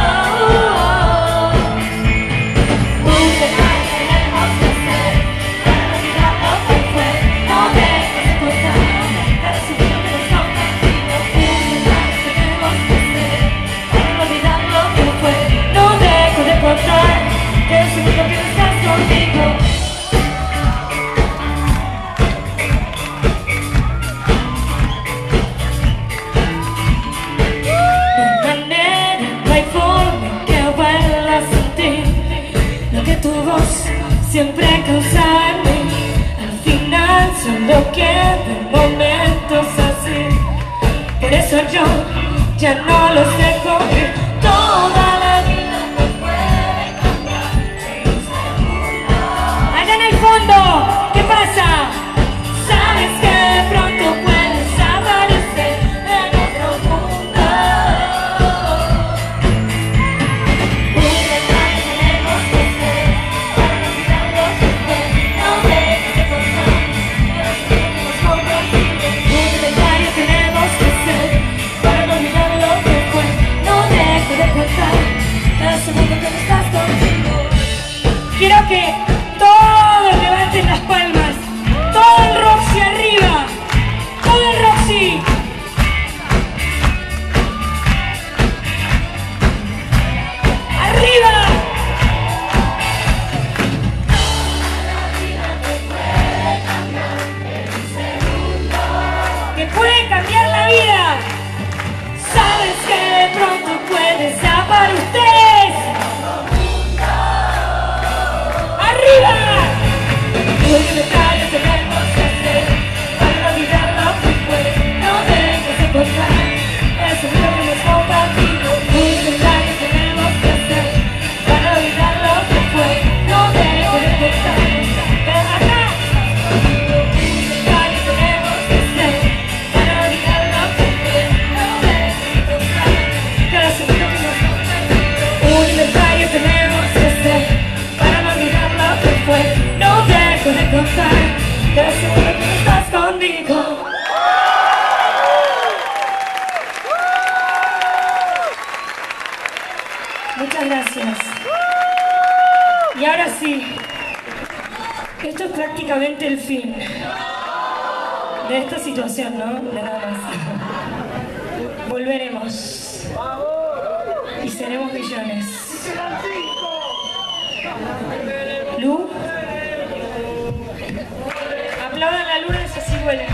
Speaker 1: Un detalle tenemos que hacer para olvidar lo que fue. No dejes de contar, para seguir que nos convertido. Un detalle tenemos que hacer para olvidar lo que fue. No dejo de contar, que seguro que no estás conmigo. No hay manera, no hay forma que vuelva a sentir lo que tu voz siempre causaba en mí. Al final solo quedan momentos así. Por eso yo ya no los dejo ir. Toda la vida me puede cambiar. Allá en el fondo, ¿qué pasa? Sabes que pronto puedes aparecer en otro mundo. Un detalle tenemos que hacer para olvidar lo que fue. No dejes de contar, pero si hemos convertido. Un detalle tenemos que hacer para olvidar lo que fue. No dejo de contar, cada segundo que no estás contigo. Quiero que todos levanten las palmas. Todo el Roxy arriba. Todo el Roxy. ¡Arriba! Que puede cambiar la vida. Sabes que de pronto puedes aparecer. ¡Arriba! Un detalle tenemos que hacer para olvidar lo que fue. No dejes de contar, es el que hemos compartido. Un detalle tenemos que hacer para olvidar lo que fue. No dejes de contar, ven acá. Un detalle tenemos que hacer para olvidar lo que fue. No dejes de contar, cada segundo que hemos compartido. Un detalle tenemos que hacer para no olvidar lo que fue. No dejo de contar, cada segundo que no estás conmigo. Muchas gracias. Y ahora sí, esto es prácticamente el fin de esta situación, ¿no? De nada más. Volveremos y seremos millones. Lu, aplaudan la luna, es así huele.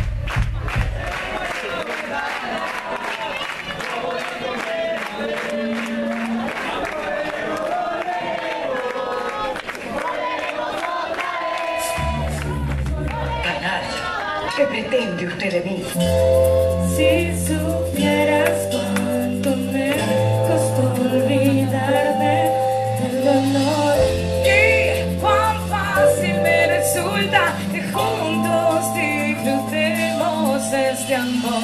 Speaker 6: ¿Qué pretende usted de mí?
Speaker 1: Si supieras cuánto me costó olvidarme del dolor.
Speaker 2: Y cuán fácil me resulta que juntos disfrutemos este amor.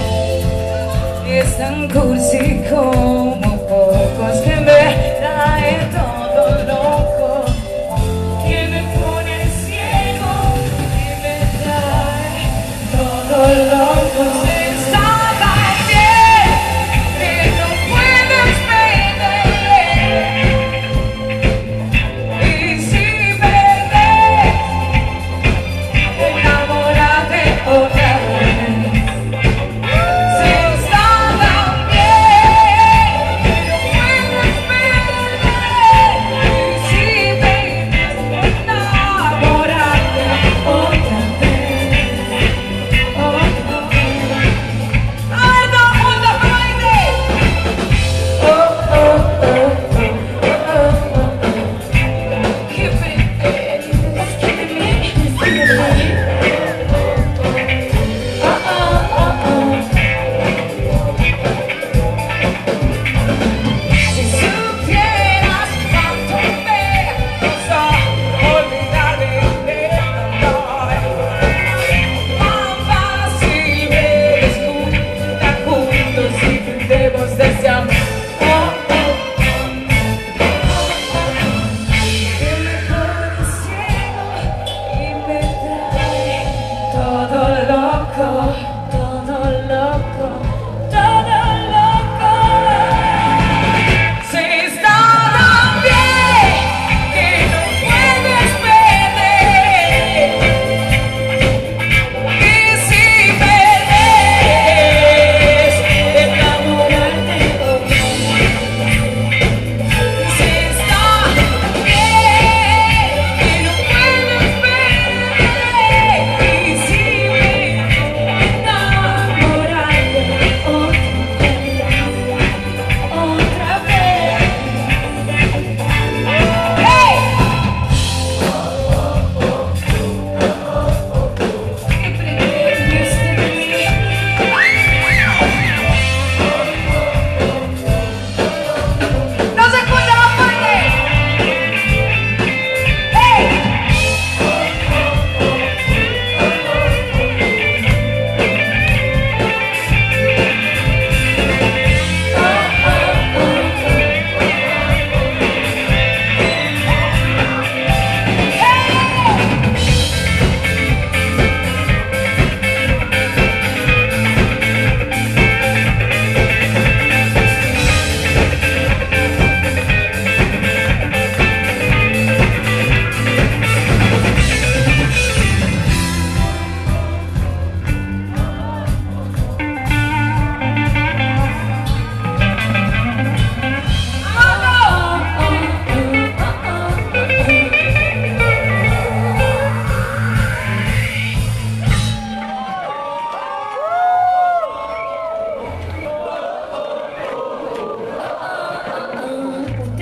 Speaker 2: Es tan cursi como pocos que me trae todo loco, que me pone ciego y me trae todo loco. Estaba bien, que no puedes perder. Y si perder, enamórate otra vez. Si estaba bien,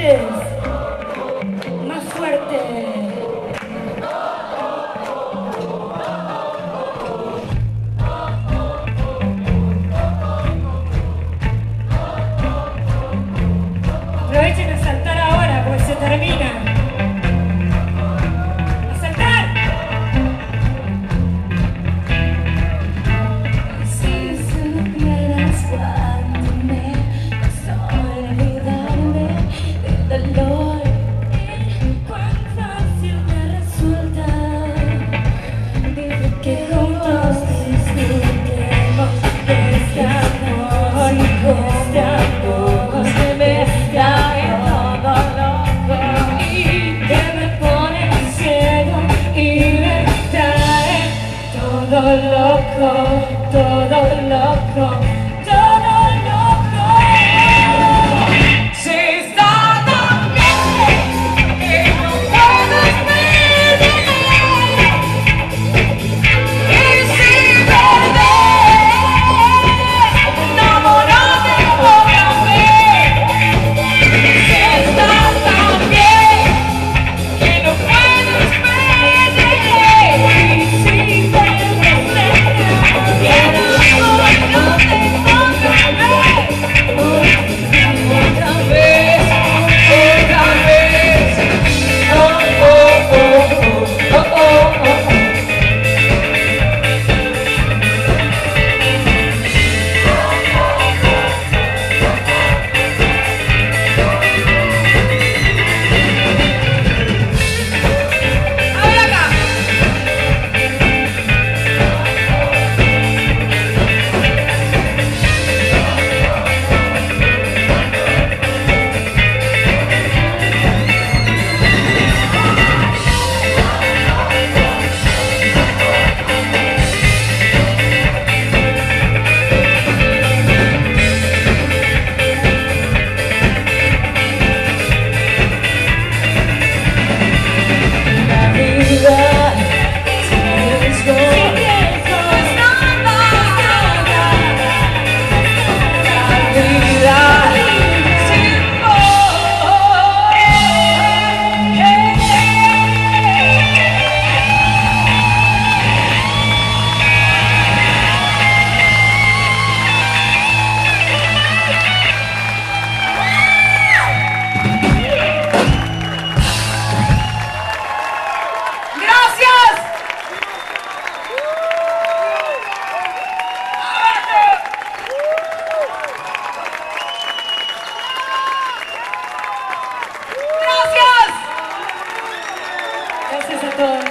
Speaker 1: ustedes. Más fuerte. Aprovechen a saltar ahora porque se termina. ¡A saltar! Si supieras cuánto me costó olvidarme del dolor, cuán fácil me resulta. Dije que juntos disfrutemos de este amor, de este amor que me trae todo loco y que me pone ciego y me trae todo loco, todo loco, todo loco. Si está tan bien que no puedes perder, y si perder, enamorarte otra vez. Si está tan bien que no puedes perder, y si perder, quiero enamorarte otra vez. Otra vez, otra vez. Oh, oh, oh, oh, oh, oh, oh. ¡Abre acá! La vida se arriesgó, pues nada. La vida sin vos. ¡Gracias! ¡Gracias! Gracias a todos.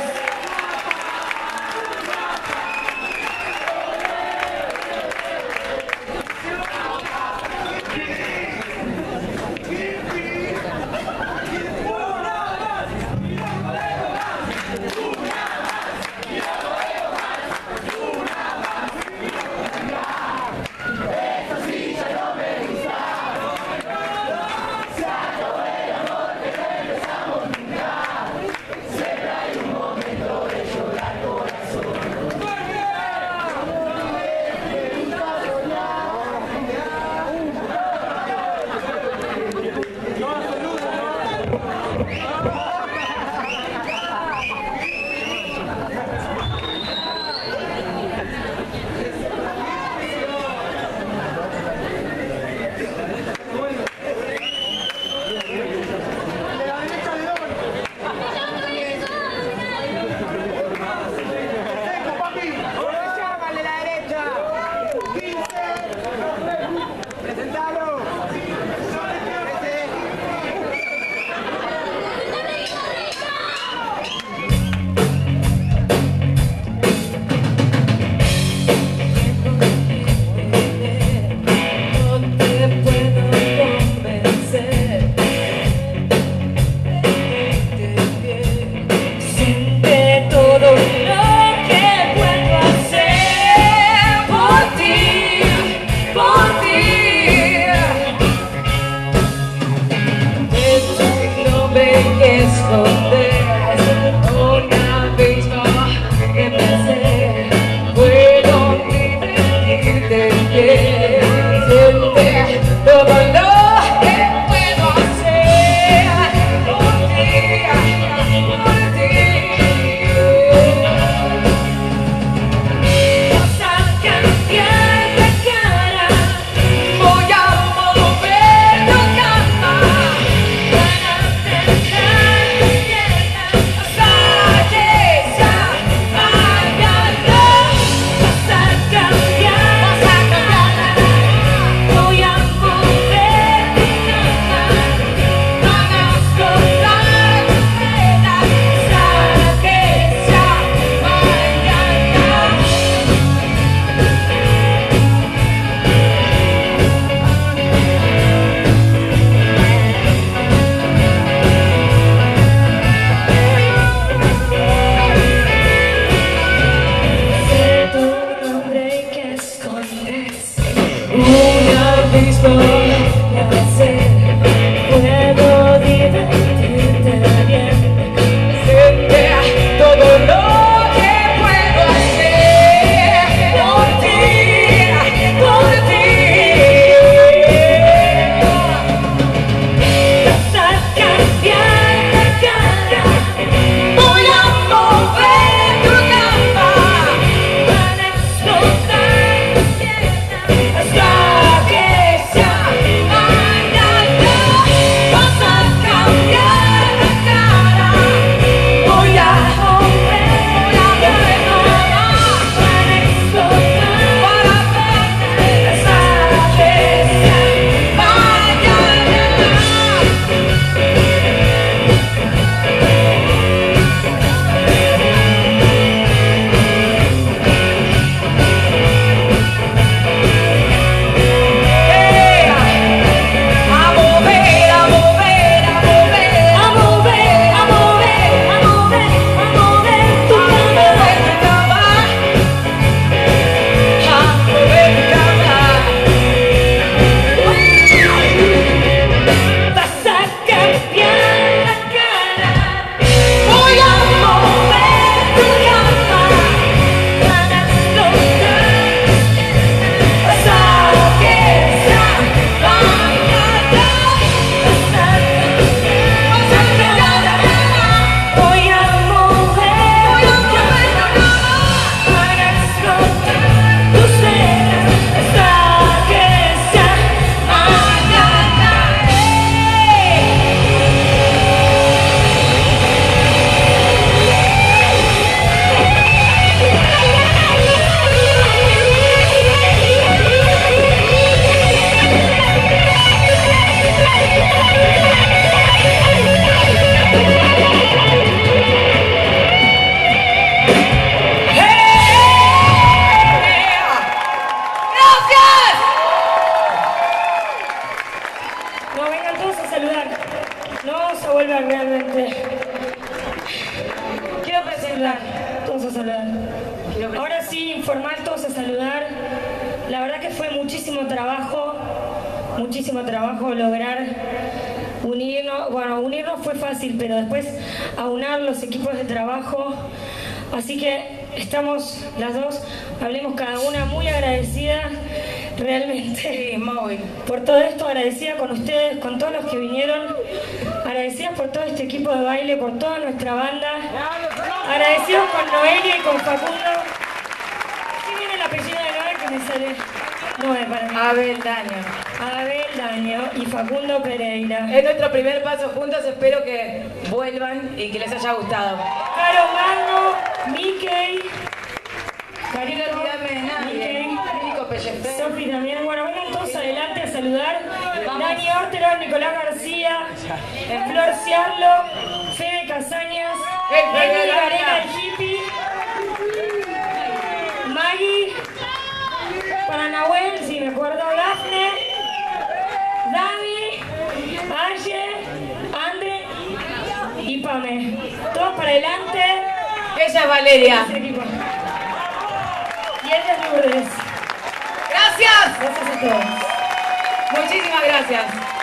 Speaker 1: hermosa vuelve realmente.
Speaker 2: Quiero presentar.
Speaker 1: Todos a saludar.
Speaker 2: Quiero presentar.
Speaker 1: Ahora sí, informal, todos a saludar. La verdad que fue muchísimo trabajo, muchísimo trabajo lograr unirnos. Bueno, unirnos fue fácil, pero después aunar los equipos de trabajo. Así que estamos las dos, hablemos cada una, muy agradecida realmente
Speaker 2: Sí, móvil.
Speaker 1: por todo esto, agradecida con ustedes, con todos los que vinieron, agradecidas por todo este equipo de baile, por toda nuestra banda, agradecidos con Noelia y con Facundo. Aquí viene el apellido de Noé que me sale Noé para mí.
Speaker 2: Abel Daño.
Speaker 1: Abel Daño y Facundo Pereira.
Speaker 2: Es nuestro primer paso juntos, espero que vuelvan y que les haya gustado.
Speaker 1: Caro Magno, Mickey,
Speaker 2: No quiero olvidarme de nadie. Nico Pellefer.
Speaker 1: Sofi también. Bueno, vengan todos adelante a saludar. Dani Ortero, Nicolás García, Flor Ciarlo, Fede Casañas, Emily Varela, el hippie, Maggie, para Nahuel, si me acuerdo, Dafne, Dani, Aye, Andre y Pame. Todos para adelante.
Speaker 2: Ella es Valeria.
Speaker 1: Ese equipo. Y ella es Lourdes.
Speaker 2: Gracias.
Speaker 1: Gracias a todos.
Speaker 2: Muchísimas gracias.